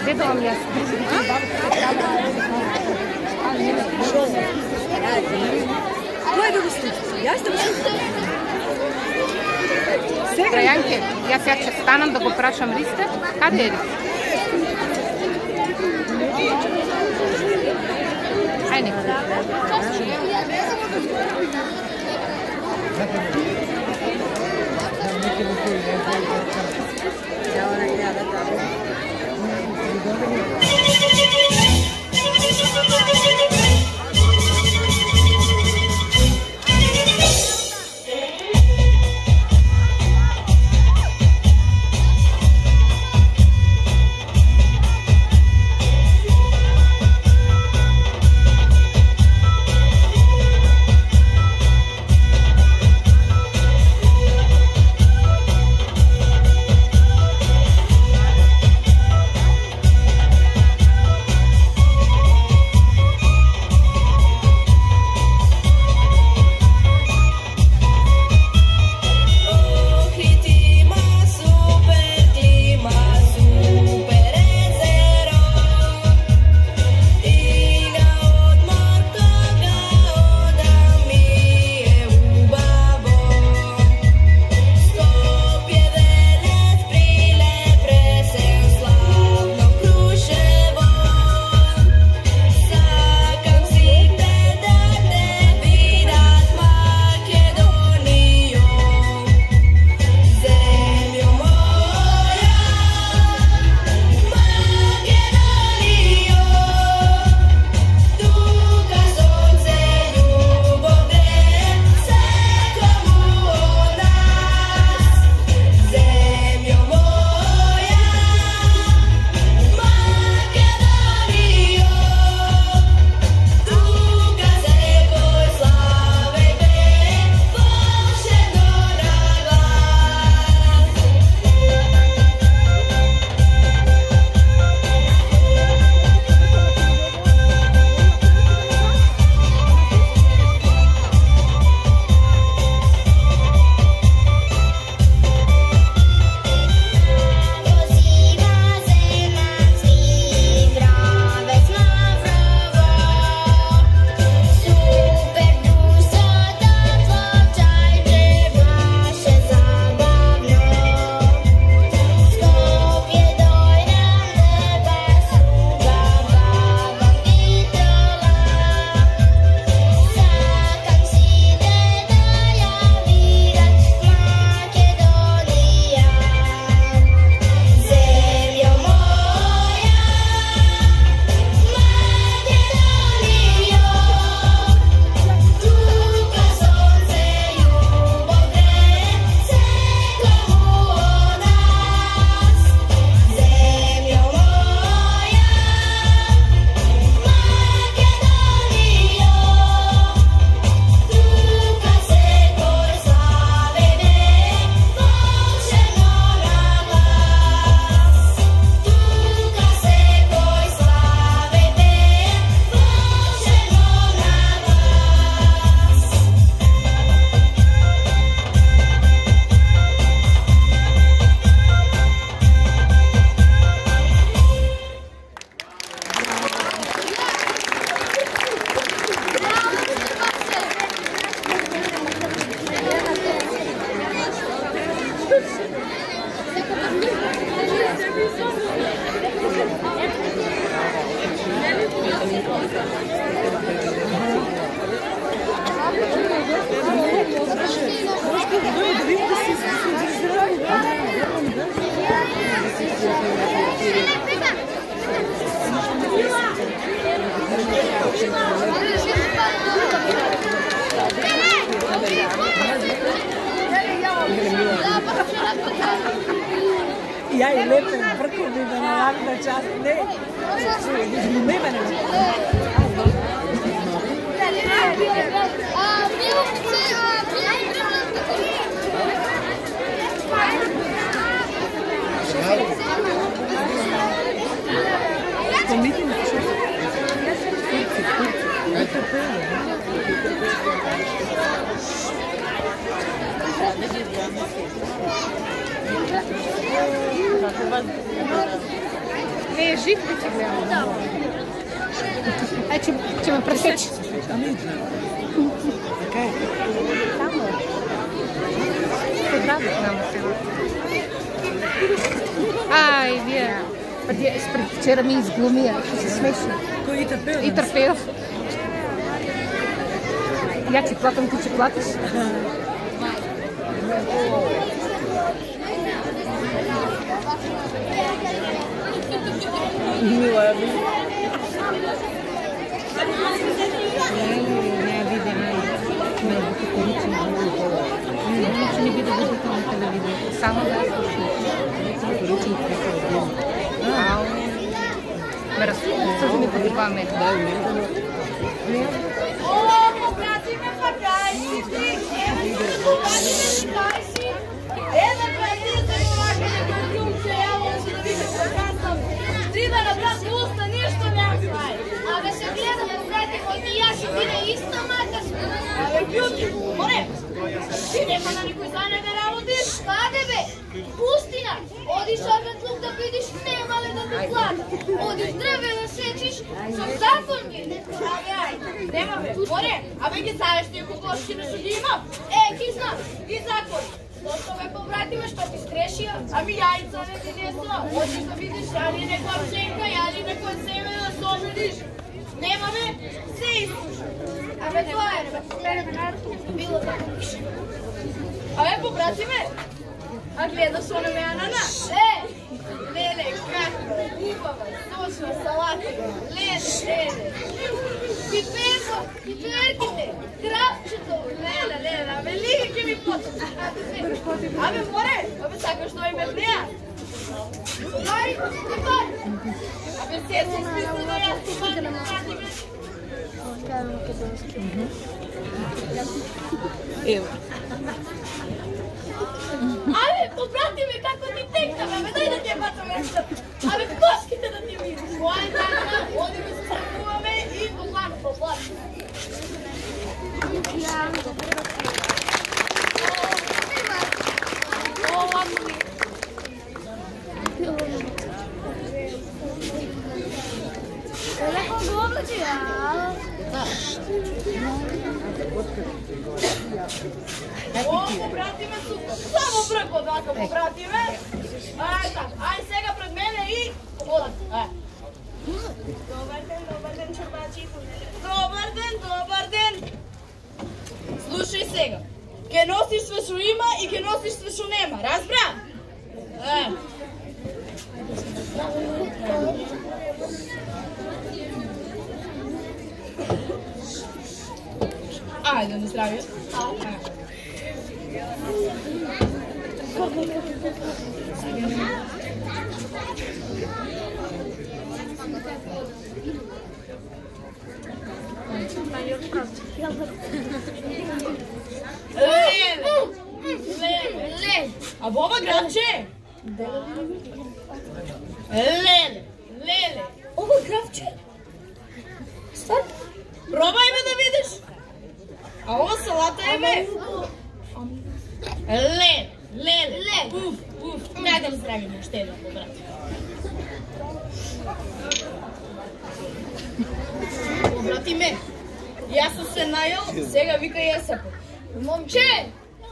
Дедовам јас. Кој да го слушате? Јас да го слушам. Трајанке, јас ќе станам да го прашам Ристе. Каде е Ристе? Ајде. Ja je lepe vrkovi da naravno čast ne. Nema Не е жив, да ти гледам. Да. Ай, че ме пресече. Така е. Само е. Подравих нам сега. Ай, вие. Вчера ми изглумия. Ще се смеши. Кой и търпел? И търпел. Я ти платам, ти че платиш. Мила е би. Не видя най-много кукуричен. Ще не видя видите на телевизия. Само да кукуричен прекал. Ау. Ме разпочва. Също ми подобава мед. О, брати ме пакай си ти! Една брати се плакате до клюмче, яло ще да видите прекасам. Стрида на брат уста, нищо няма знае. Абе се гледам, брате, който и аз ще биде иста мата. Абе, Кюти, море! Ти нема на никой знае да работиш? Каде бе? Пустина! Одиш орветлук да видиш, нема ли да те плата? Одиш древе да сечиш, съм закон ги. Абе, ай, нема бе, море! Абе, ги знаеш тия кокошкина ще ги има? Ги знам, ги закон. Защо ме побратиме, що ти сгрешия? Ами яйца не ти не са. Одиш да видиш, али некоя пшенка, али некоя семе да сожелиш. Нема бе, се изслуша. Абе, това е, било да пише. Абе, побратиме, а гледаш оно ме анана? Леле, какво хубава, сочна салата. Леле. Пиперките, крапчето. Леле, абе, лига ке ми почва. Абе, море, абе, сакаш да име в нея? Ай, пипар. Абе, се смисъл да я ступа да побратиме. Ево. Абе, побратиме, како ти текнаме, абе, дай да ти я бачаме. Абе, кошките да ти видиш. Моя дана, одиме се страхуваме и подлага по плат. О, побратиме, супер! Само брък отвака, побратиме! Ай, так, ай сега пред мене и водът. Добър ден, чорбачи. Добър ден! Слушай сега, ке носиш свешо има и ке носиш свешо нема, разбра? Ajde, na zdravje. Lele. A bova gravče? Lele. Ovo gravče? Sad? Probaj me da vidiš. A ova salata je me. Lele. Uf. Daj da zdravimo što jedna pobrati. Pobrati me. Ja sam se najel, сега вика Есапо. Момче,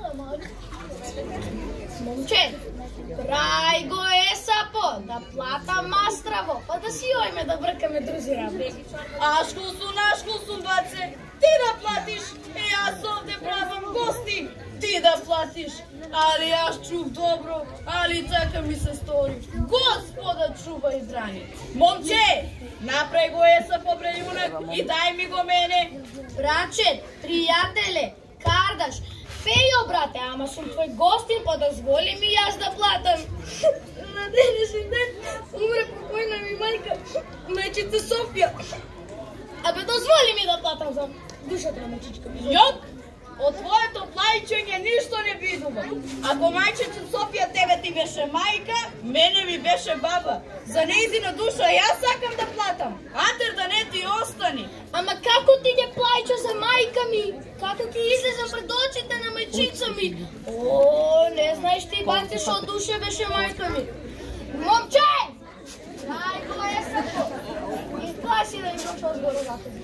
брай го Есапо, да плата мастраво, па да си ойме да бръкаме друзи работи. Ашкулсун, баце, ти да платиш, и аз овде правам гости, ти да платиш. Али аз чув добро, али така ми се стори. Господа чува и брани. Момче, направи го Есапо бре юнак и дай ми го мене. Браче, приятеле, кардаш, фејо, брате, ама сум твој гостин, па дозволи ми јас да платам. На денешен ден умре покојна ми мајка, мечица Софија. Абе, дозволи ми да платам за душата на мечичка ми. Јок, од твоето плајчење ништо не видува. Ако мајчица Софија тебе ти беше мајка, мене ми беше баба. За нејзина душа јас сакам да платам. Атер да не ти остани. Ама како ти ќе плајча за мајка ми? Како ќе излезам пред очите на мајчица ми? О, не знаеш ти, бате, шо душа беше мајка ми. Момче! Изгласи да имаш одговор на това.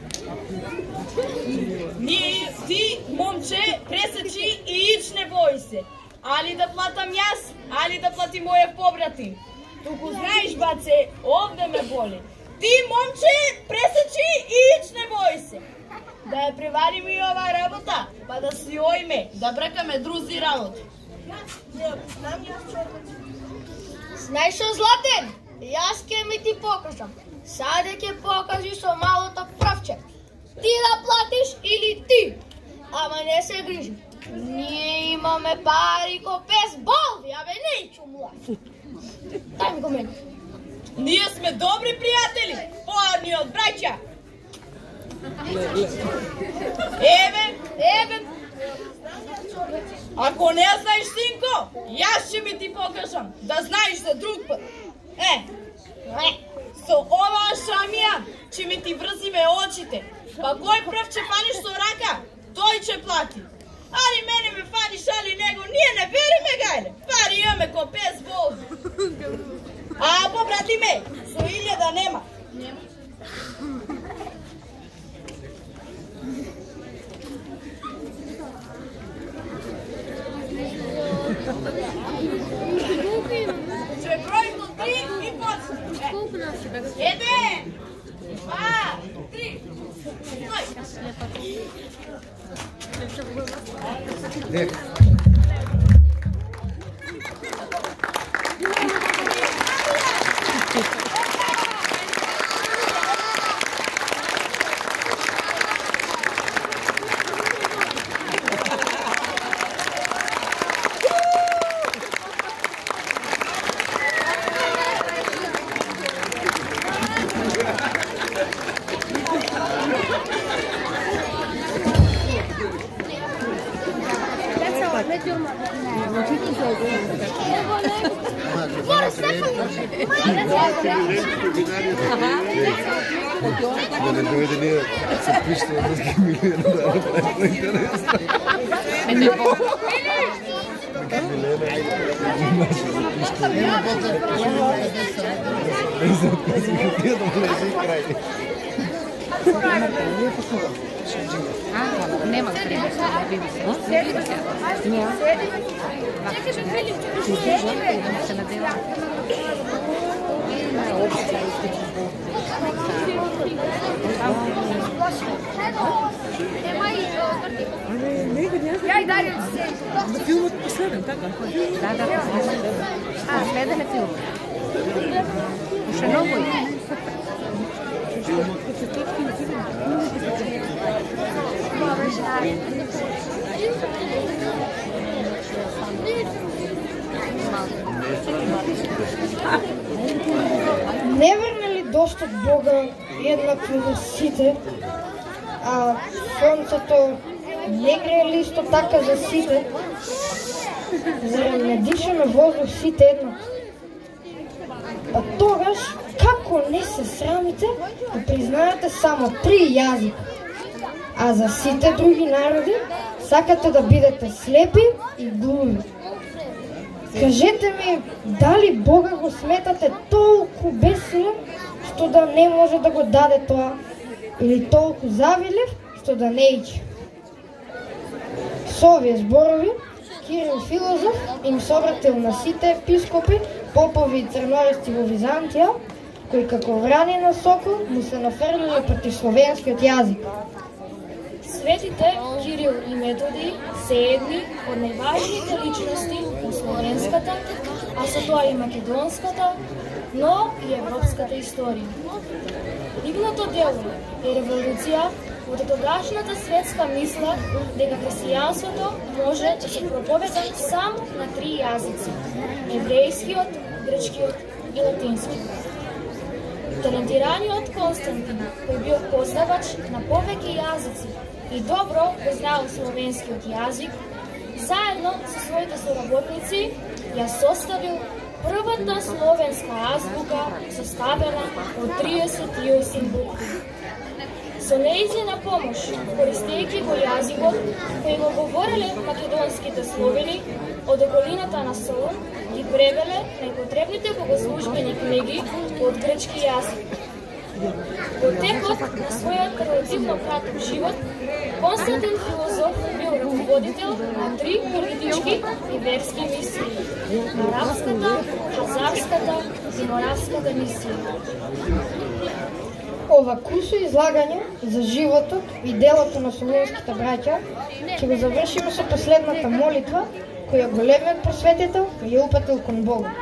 Ти, момче, пресечи и ич, не бой се. Али да платам јас, али да плати моје побратим. Туку знаеш, баце, овде ме боли. Ти, момче, пресечи и ич, не бой се. Да ја преварим и оваа работа, па да си ојме, да бркаме друзи работи. Знаеш што, Златен? Јас ке ми ти покажам. Саде ќе покажи со малото првче. Ти да платиш или ти? Ама не се грижи. Ние имаме пари ко без болви, абе не чумла. Дај ми го мене. Ние сме добри пријатели, поарни од браќа. Еве. Ако не знаеш, синко, јас ќе ми ти покажам, да знаеш за друг пат. Со оваа шамија ќе ми ти врзиме очите, па кој прв ќе фаниш со рака, тој ќе плати. Али мене ме фаниш, али него, ние не береме гајле, пари имаме ко без болзи. А, побратиме, со 1000 нема. Ще број до 3 и почне. 1, 2, 3. Да не доведе ние се пишете да ги Милена да направи интересно. Нема време да види се. Няма. Се надева. Я и Дарио се. Филмот последен, така? Да. Следен е филм. Уште много е. Не врне ли дошто Бога еднакви во сите, а сонцето не грее ли исто така за сите, зарем не дишаме воздух сите еднакви? Па тогаш, како не се срамите да признаете само 3 јазика, а за сите други народи сакате да бидете слепи и глуви? Кажете ми, дали Бога го сметате толку бесилен, што да не може да го даде тоа, или толку завилев, што да не иче? Со овие зборови, Кирил филозоф им собратил на сите епископи, попови и црнорести во Византија, кои како врани на сокол му се нафрлиле против словенскиот јазик. Светите Кирил и Методий се едни од најважните личности на словенската, а со тоа и македонската, но и европската историја. Нивното дело е револуција во тогашната светска мисла дека христијанството може да се проповеда само на 3 јазици – еврејскиот, грчкиот и латинскиот. Талентираниот Константин, кој бил познавач на повеќе јазици и добро го знаел словенскиот јазик, заедно со своите соработници ја составил првата словенска азбука составена од 38 букви. Со нејзина помош, користејќи го јазикот кој го говореле македонските словени од околината на Солун, ги превеле најпотребните богослужбени книги од грчки јазик. Во текот на својот релативно краток живот, Константин Филозоф бил руководител на 3 политички и верски мисии – арапската, хазарската и моравската мисија. Ова кусо излагање за животот и делото на словенските браќа ќе го завршиме со последната молитва која големиот просветител ја упатил кон Бога.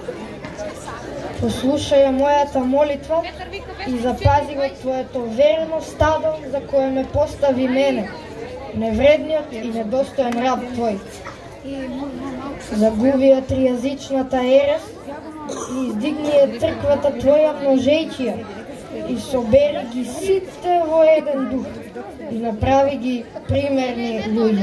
Послушај ја мојата молитва и запази го твоето верно стадо за кое ме постави мене, невредниот и недостоен раб твој. Загуби ја тријазичната ерес и издигни ја црквата твоја множејќија и собери ги сите во еден дух и направи ги примерни луѓе.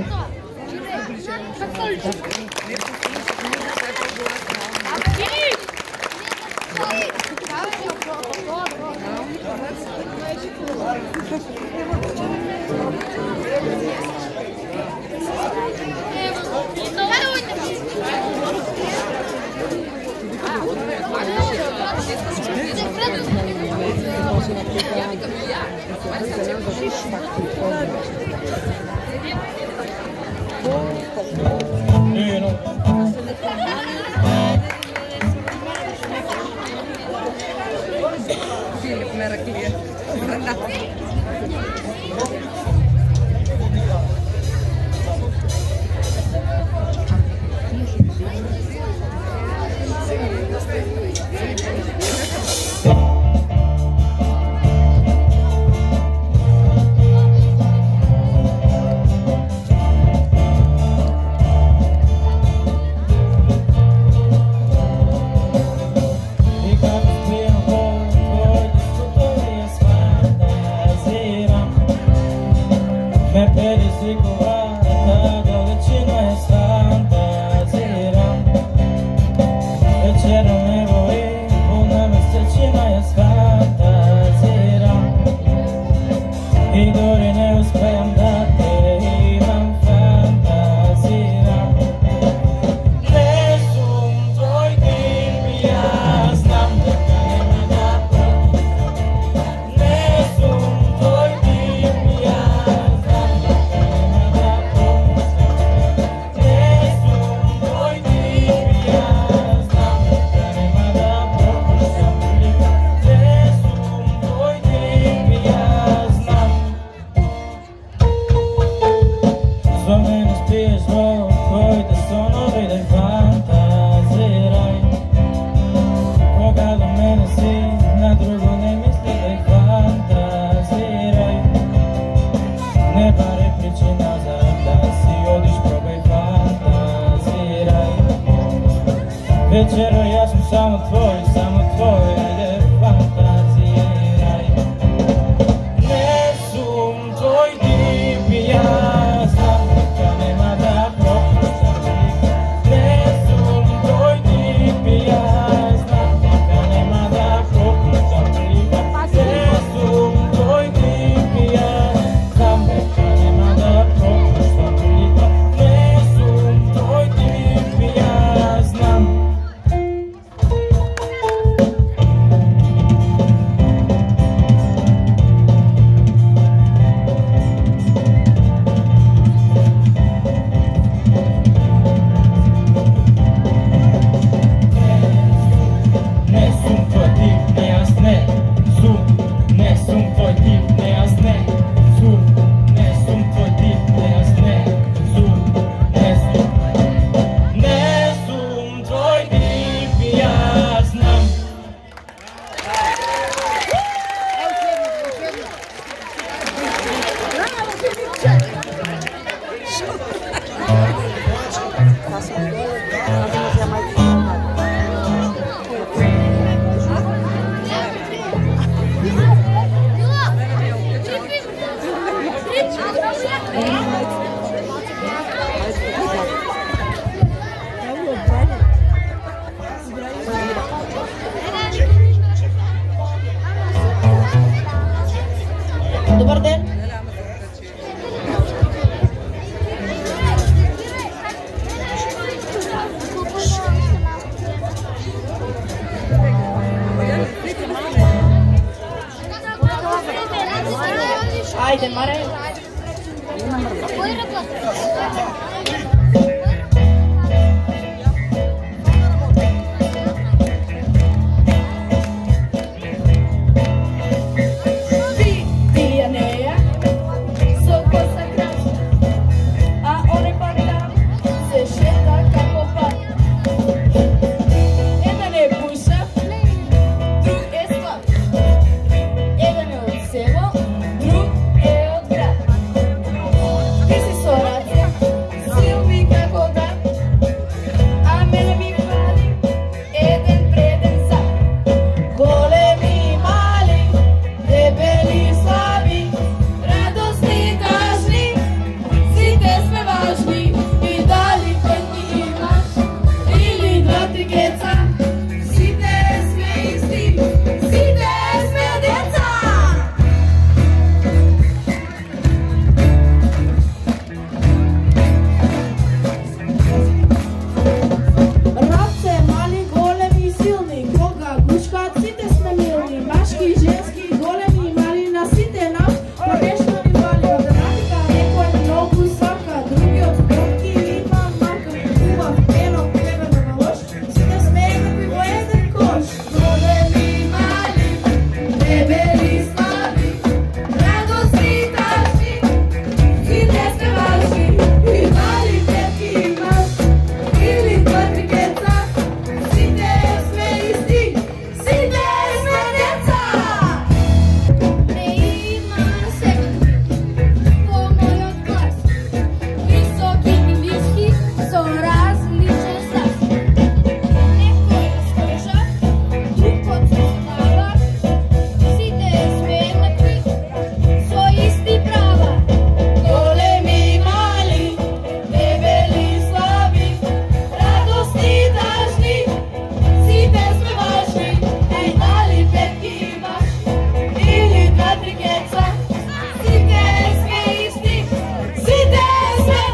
Filip Merklier. Večero ja sam samo tvoj, ajde fantaziraj. Ne sum tvoj dip i ja znam da nema da propuštam. Ne sum tvoj dip i ja znam da nema da propuštam. Ne sum tvoj dip i ja znam da nema da propuštam. Ne sum tvoj dip i ja znam. Добар ден.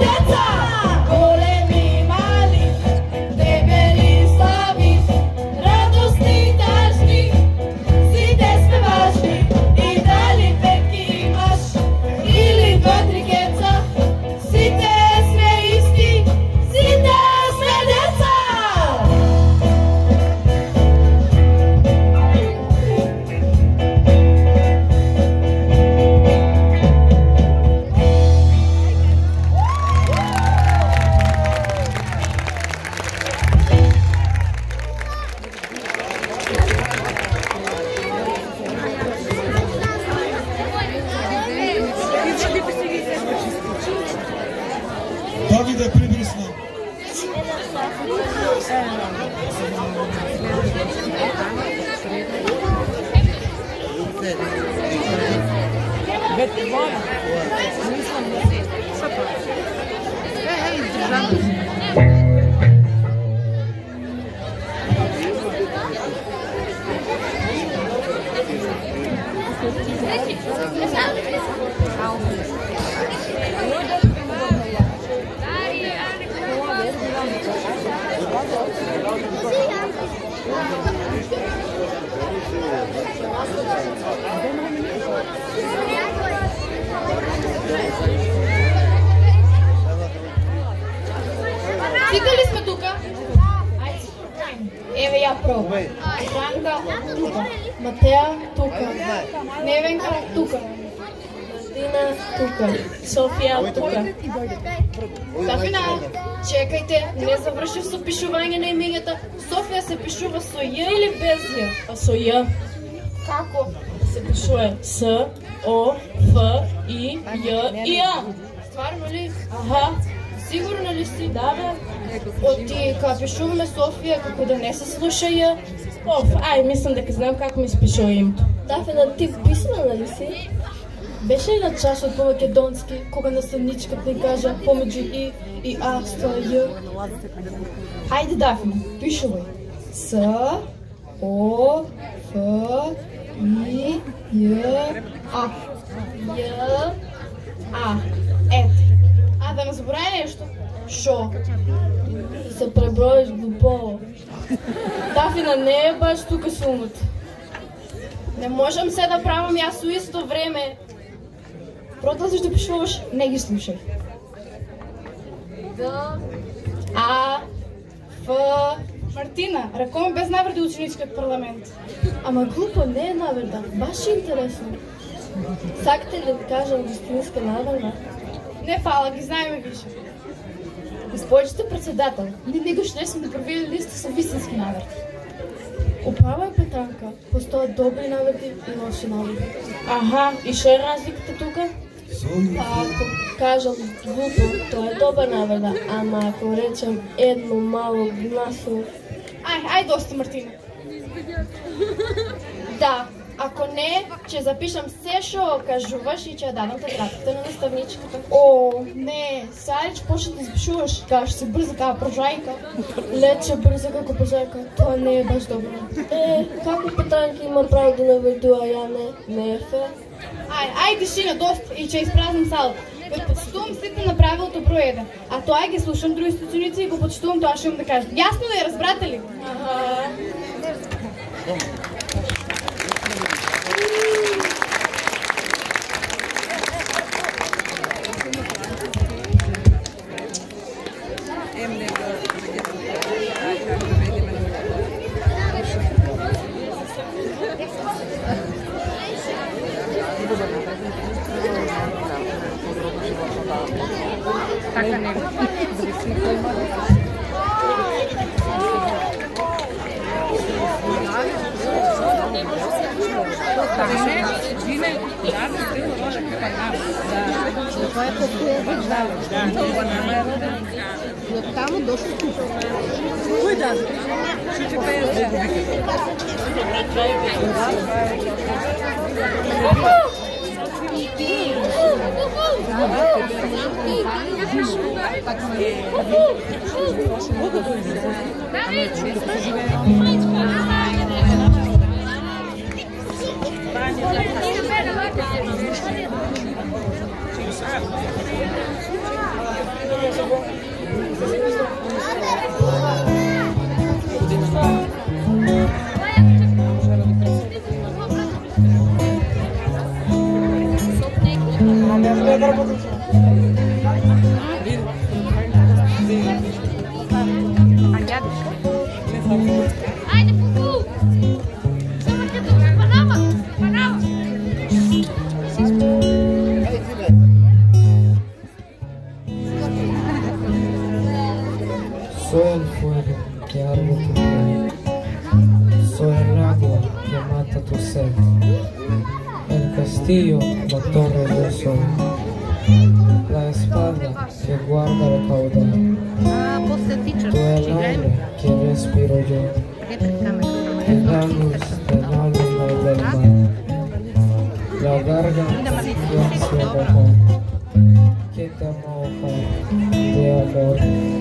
деца, големи и мали, дебели и слаби, радостни и тъжни, сите сме важни. И дали петки имаш или два-три кеца, сите сме исти, сите сме деца. Давиде, прибрисна. Сите ли сме тука? Еве ја пробам. Жанка тука. Матеја тука. Невенка тука. Мартина тука. Софија тука. Дафина, чекајте, не завршив со пишување на имињата. Софија се пишува со Ј или без Ј? Па со Ј. Како? Се пишува С, О, Ф, И, Ј и А. Стварно ли? Аха. Сигурна ли си? Да, бе. Оти, кога пишуваме Софија, како да не се слуша Ј? Оф, ај, мислам дека знам како ми се пишува името. Дафина, ти писмена ли си? Беше ли на часот по македонски, кога наставничката ни кажа помеѓу и А стоа Ј? Хајде, Дафина, пишувај. С, О, Ф, И, Ј, А. Ј, А. Ете. А, да не забравя нешто? Шо? Да се преброиш глупово. Дафина не е баш тука со умот. Не можам се да правам јас у исто време. Продолжиш да пишуваш, не ги слушај. Д, А, Ф... Мартина, рекоме без навреди ученичкиот парламент. Ама глупо не е навреда, баш интересно. Сакате ли да кажам вистинска навреда? Не фала, ги знаеме више. Госпожите председател, Ние никош не сме провели листа со вистински навреди. Управа е Петранка, постојат добри навреди и лоши навреди. Аха, и што е разликата тука? Па ако кажам глупо, тоа е добра навреда, ама ако речем едно мало гласно... Ај доста, Мартина. Да, ако не, ќе запишам се што кажуваш и ќе ја дадам тетрадката на наставничката. О, не, сега ли ќе почнеш да запишуваш, кажеш се брза као прожајка. Лече брза како прожајка, тоа не е баш добро. Како Петранка има право да навредува, ја не е фер? Ај, тишина, доста, и ќе испразнам салата. Почитувам сите на правилото број 1, а тоа ги слушам другите ученици и го почитувам тоа што имам да кажам. Јасно ли е, разбрате ли? Така не. Tamo došli skupo. Cuidado. Chute pé. Soy el fuego que arde tu piel, soy el agua que mata tu sed, el castillo, la torre del sol, la espada que guarda el caudal, tú el aire que respiro yo, y la luz de la luna del mar, la garganta que se bajó, que te moja de amor.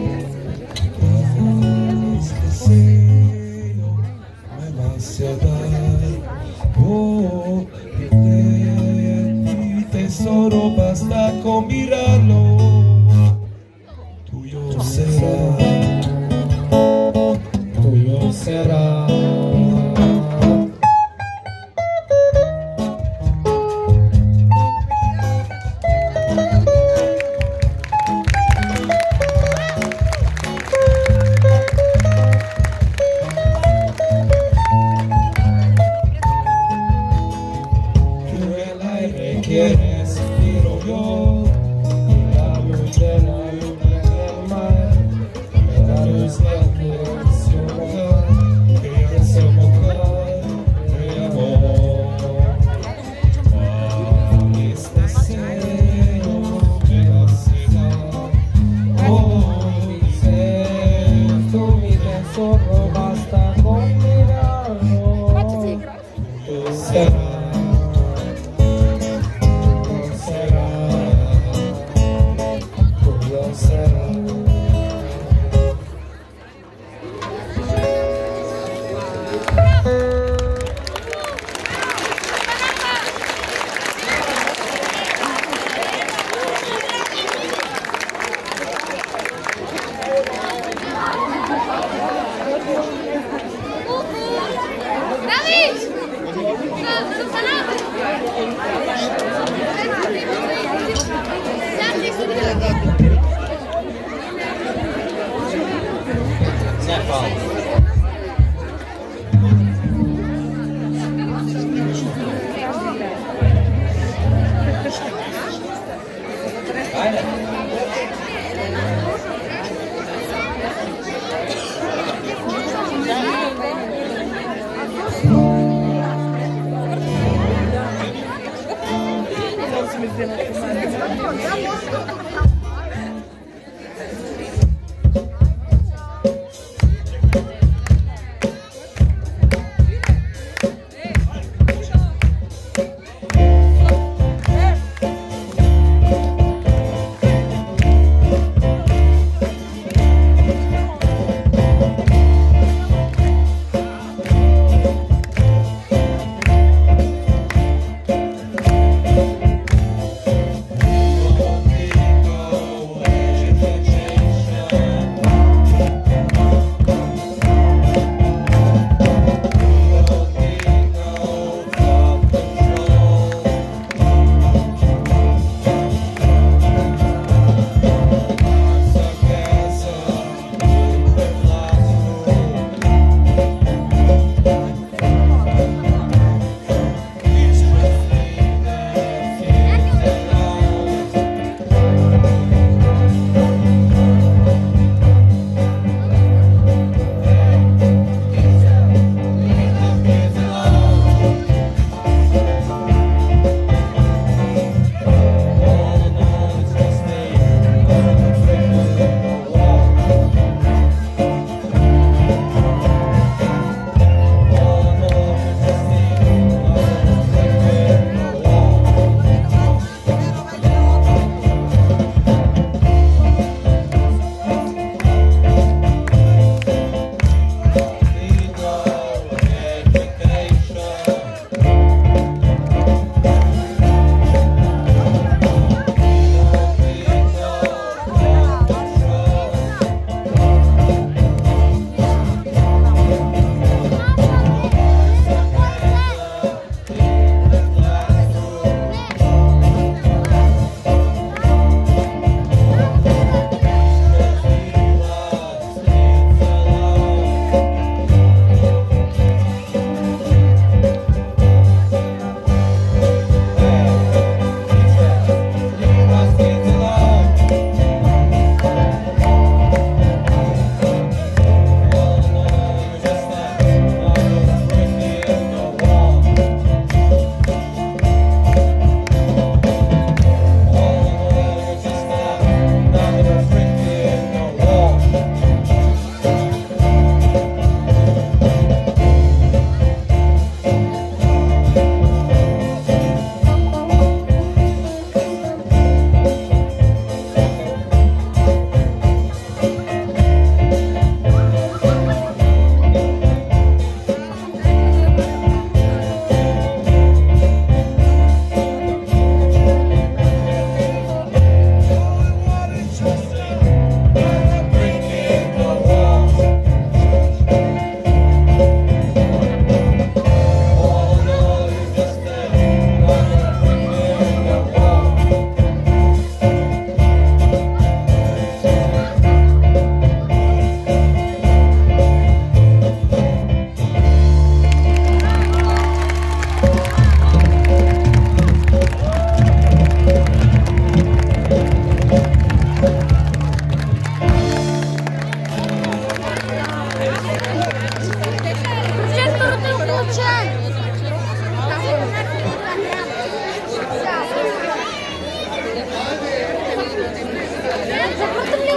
Oh, mi tesoro, basta con mirarlo, tuyo será, tuyo será. que respiro yo y la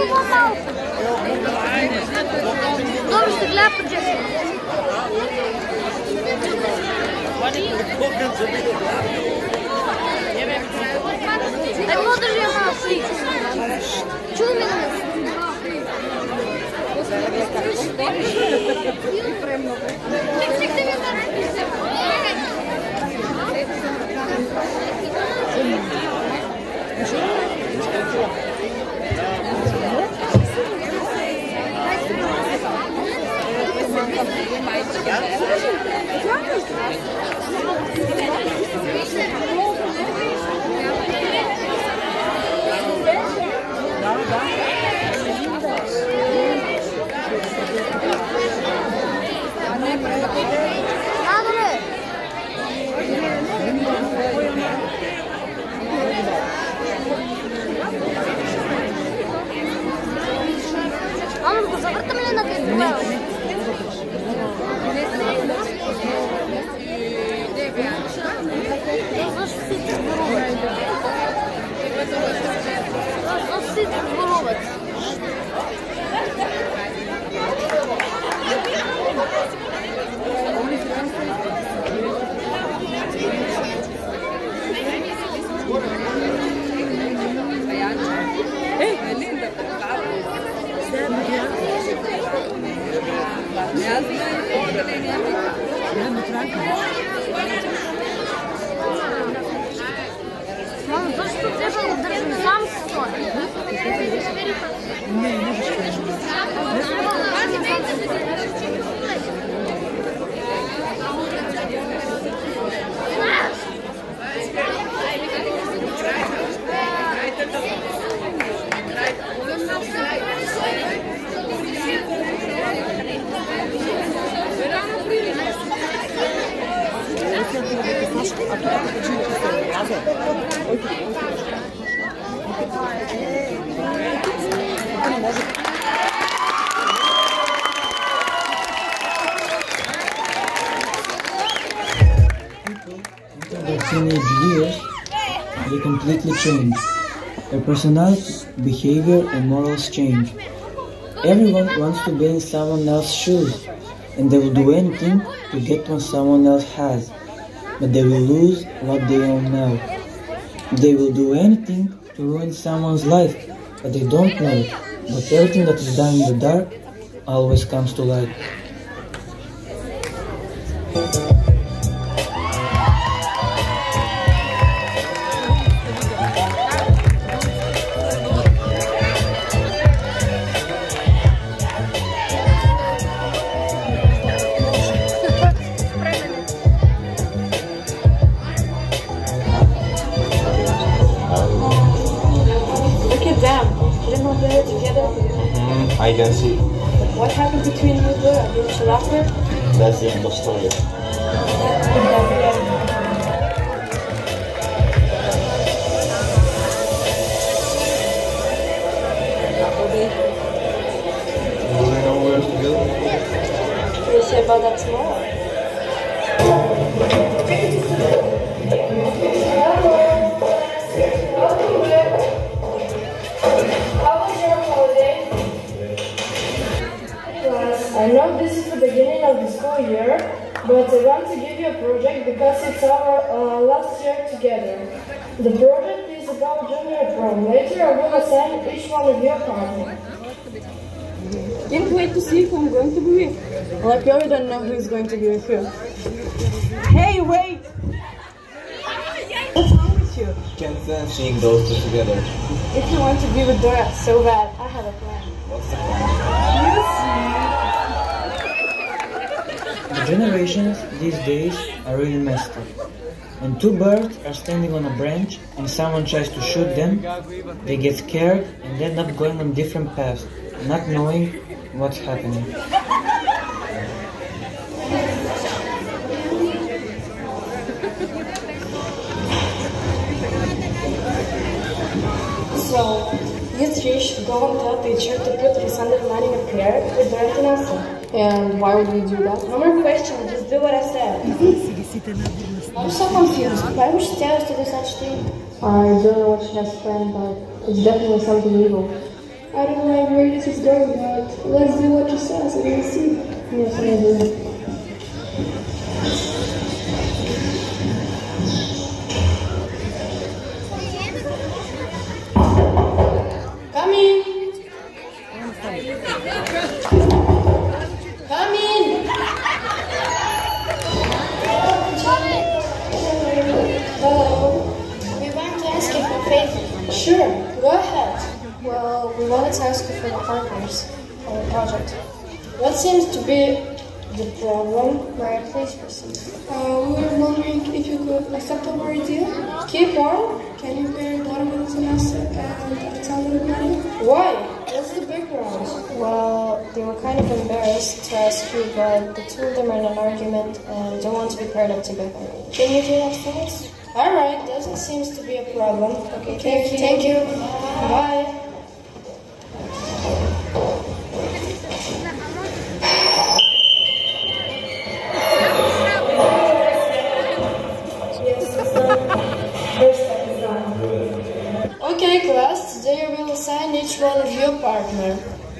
по-малко. Добре, ще гледа по Джеси. Дай мога да живе малко. Чуй ме на нас. Ама го завъртаме ли на къде? Защо си сборуват? Защо си сборуват? Мама, защо трябва да държим сам с това? Не, their teenage years, they completely change. Their personality, behavior, and morals change. Everyone wants to be in someone else's shoes, and they will do anything to get what someone else has, but they will lose what they own now. They will do anything to ruin someone's life, but they don't know, but everything that is done in the dark always comes to light. I can see. What happened between you two? Are you still after? That's the end of the story. Do they know we're together? We'll say about that tomorrow. I know this is the beginning of the school year, but I want to give you a project because it's our last year together. The project is about junior prom. Later I will assign each one of you a partner. Can't wait to see who I'm going to be with. Well, I purely don't know who's going to be with who. Hey, wait! What's wrong with you? Can't stand seeing those two together. If you want to be with Dora so bad, I have a plan. What's the plan? You see? The generations these days are really messed up. When two birds are standing on a branch and someone tries to shoot them, they get scared and end up going on different paths, not knowing what's happening. So, you three should go and tell teacher to put Lysander and Annie in a pair with Dora and Asa. And why would we do that? No more questions, just do what I said. I'm so confused. Why would she tell us to do such thing? I don't know what she has planned, but it's definitely something evil. I don't know where this is going, but let's do what you said so we'll see. Yes, I do. Come in. Come in. Hello. We want to ask you for a favor. Sure, go ahead. Well, we wanted to ask you for the partners on the project. What seems to be the problem? Maria, please proceed. We were wondering if you could accept our idea. Keep on. Can you pair Dora with Tanasa and Alexander with Maria? Why? What's the background? Well, they were kind of embarrassed to ask you, but the two of them are in an argument and don't want to be paired up together. Can you do that for us? Alright, doesn't seem to be a problem. Okay, Thank you. Bye. Okay, class, today I will assign each one of your partner.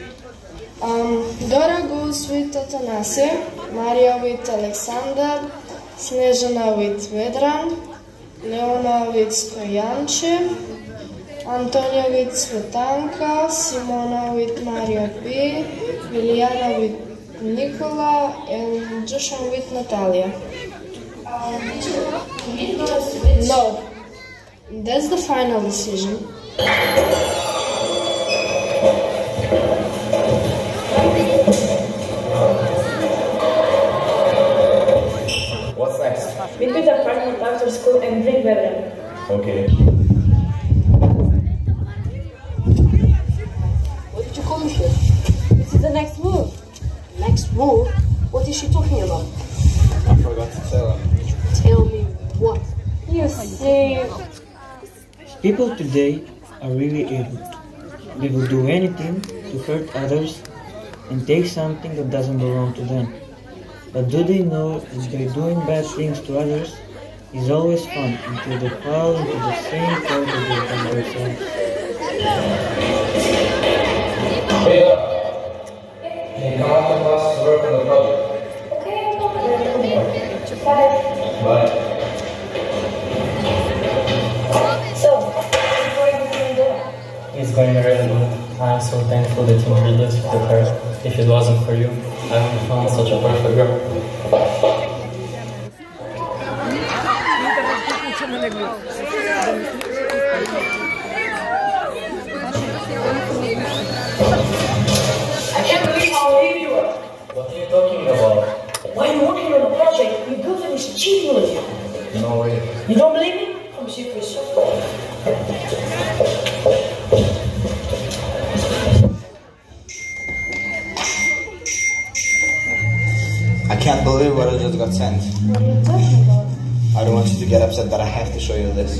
Dora goes with Atanasije, Maria with Alexander, Snežana with Vedran, Leona with Stojanče, Antonija with Svetanka, Simona with Maria P, Liljana with Nikola, and Dušan with Natalia. No, that's the final decision. What's next? Meet with the partner after school and bring Vedran. Okay. What did you come here? This is the next move. Next move? What is she talking about? I forgot to tell her. Tell me what? You see... People today are really evil. They will do anything to hurt others and take something that doesn't belong to them. But do they know that by doing bad things to others is always fun until they fall into the same fault that they've done themselves? Hey up! Can you come out to class to work on the project? Bye. Bye. So, how are you doing there? It's going really good. I'm so thankful that you introduced me to her. If it wasn't for you, I wouldn't have found such a perfect girl. I can't believe how brave you are. What are you talking about? Why are you working on the project? Your girlfriend is cheating with you. No way. You don't believe me? Come see for yourself. I can't believe what I just got sent. What are you talking about? I don't want you to get upset, but I have to show you this.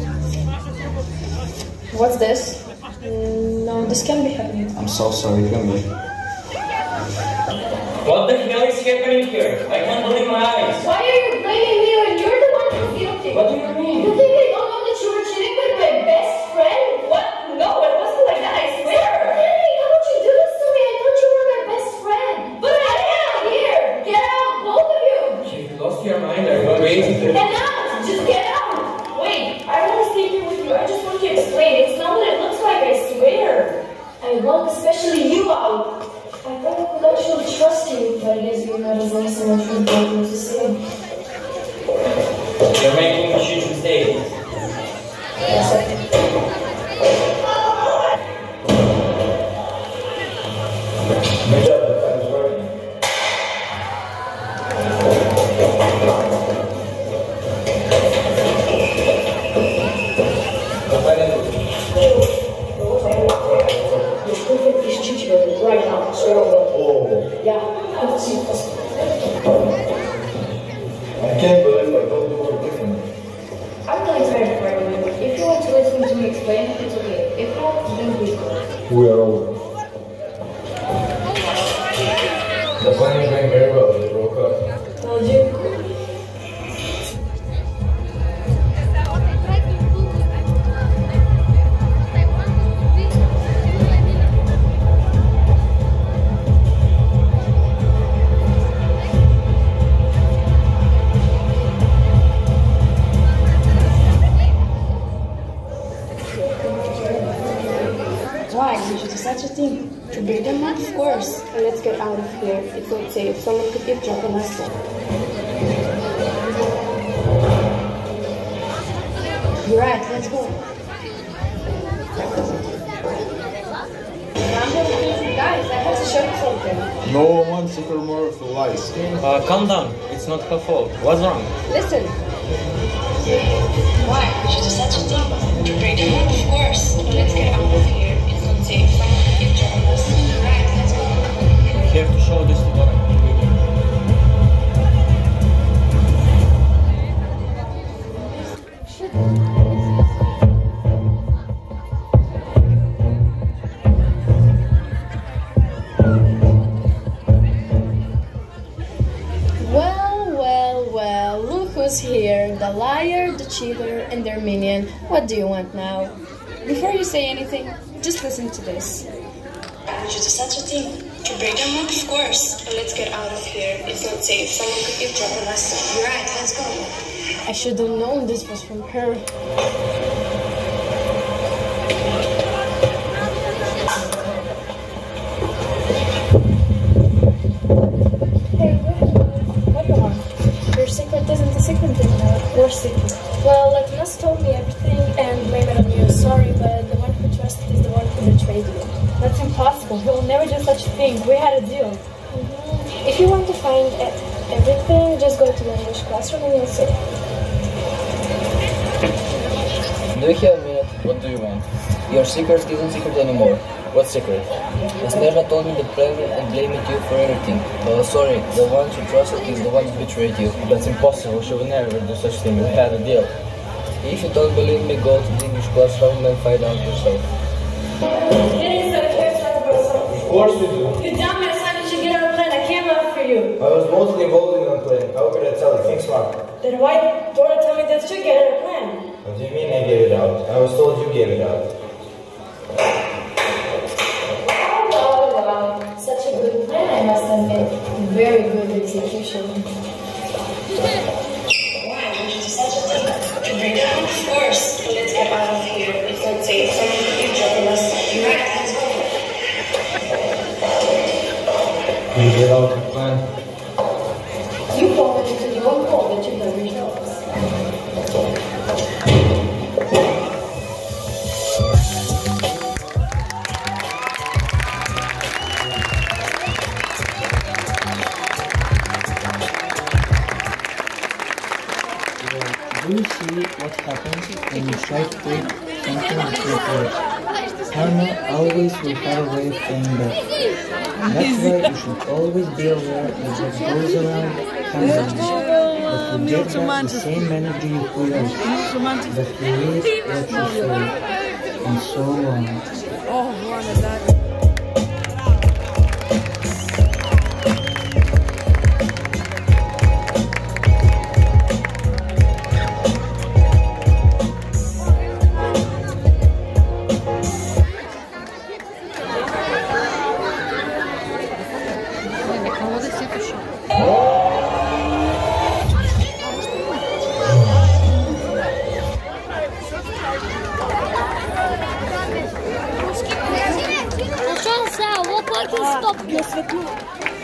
What's this? No, this can't be happening. I'm so sorry, come here. What the hell is happening here? I can't believe my eyes. Why are you blaming me when you're the one who's guilty? What do you mean? You think I don't know that you were cheating with my best friend? What? No, it wasn't like that, I swear. Hey, how would you do this to me? I thought you were my best friend. But I am here. Get out, both of you. You've lost your mind, are you crazy? Get out! Just get out! Wait, I want to stay here with you. I just want to explain. It's not what it looks like, I swear. I want especially you out. I thought I could actually trust you, but I guess you're not as nice and much as I was to say. You're making a huge mistake. Good job, the plan is working. Right now, so yeah, I will see you first. I can't believe I thought you were different. I'm really tired of arguing. If you want to listen to me explain, it's okay. If not, then please go. We are over. The plan is going very well. They broke up. Told you. team. To bring them up, of course. And let's get out of here. It's not safe. Someone could eavesdrop on us. You're right, let's go. Guys, I have to show you something. No one secret more for lies. Calm down. It's not her fault. What's wrong? Listen. Why? Which is such a thing. To break them up, of course. Let's get out of here. It's not safe. Someone could eavesdrop on us. Right, let's go. You have to show this to Dora. Well, look who's here. The liar, the cheater, and their minion. What do you want now? Before you say anything, just listen to this. Which is such a thing. To break them up, of course. And let's get out of here. It's not safe. Someone could eavesdrop on us. You're right, let's go. I should have known this was from her. Your secret isn't a secret anymore. Your secret. Well, Agnes told me everything and blame it on you. Sorry, but the one who trusted is the one who betrayed you. That's impossible. He will never do such a thing. We had a deal. If you want to find everything, just go to the English classroom and you'll see. Do you have a minute? What do you want? Your secret isn't secret anymore. What secret? Esmeralda told me to blame you for everything. Well, sorry, the one you trusted is the one who betrayed you. That's impossible. She would never do such thing. We had a deal. If you don't believe me, go to the English classroom and find out yourself. Of course we do. You dumbass, how did you get our plan? I came up for you. I was mostly involved in the plan. How could I tell you? Think smart. Then why did Dora tell me that you get our plan? What do you mean I gave it out? I was told you gave it out. Wow, such a good plan, I must admit. Very good execution. Why? Which is such a thing. To bring them up, of course. Let's get out of here. It's not safe. Someone could eavesdrop on us. You're right, let's go. You gave out the plan. You followed it to your own hole that you done yourselves. Do you see what happens when you try to take something with your words? Karma always will have a way of paying back. That's why you should always be aware that what goes around comes around. That you get back the same energy you put out. That you reap what you sow. And so on. Stop,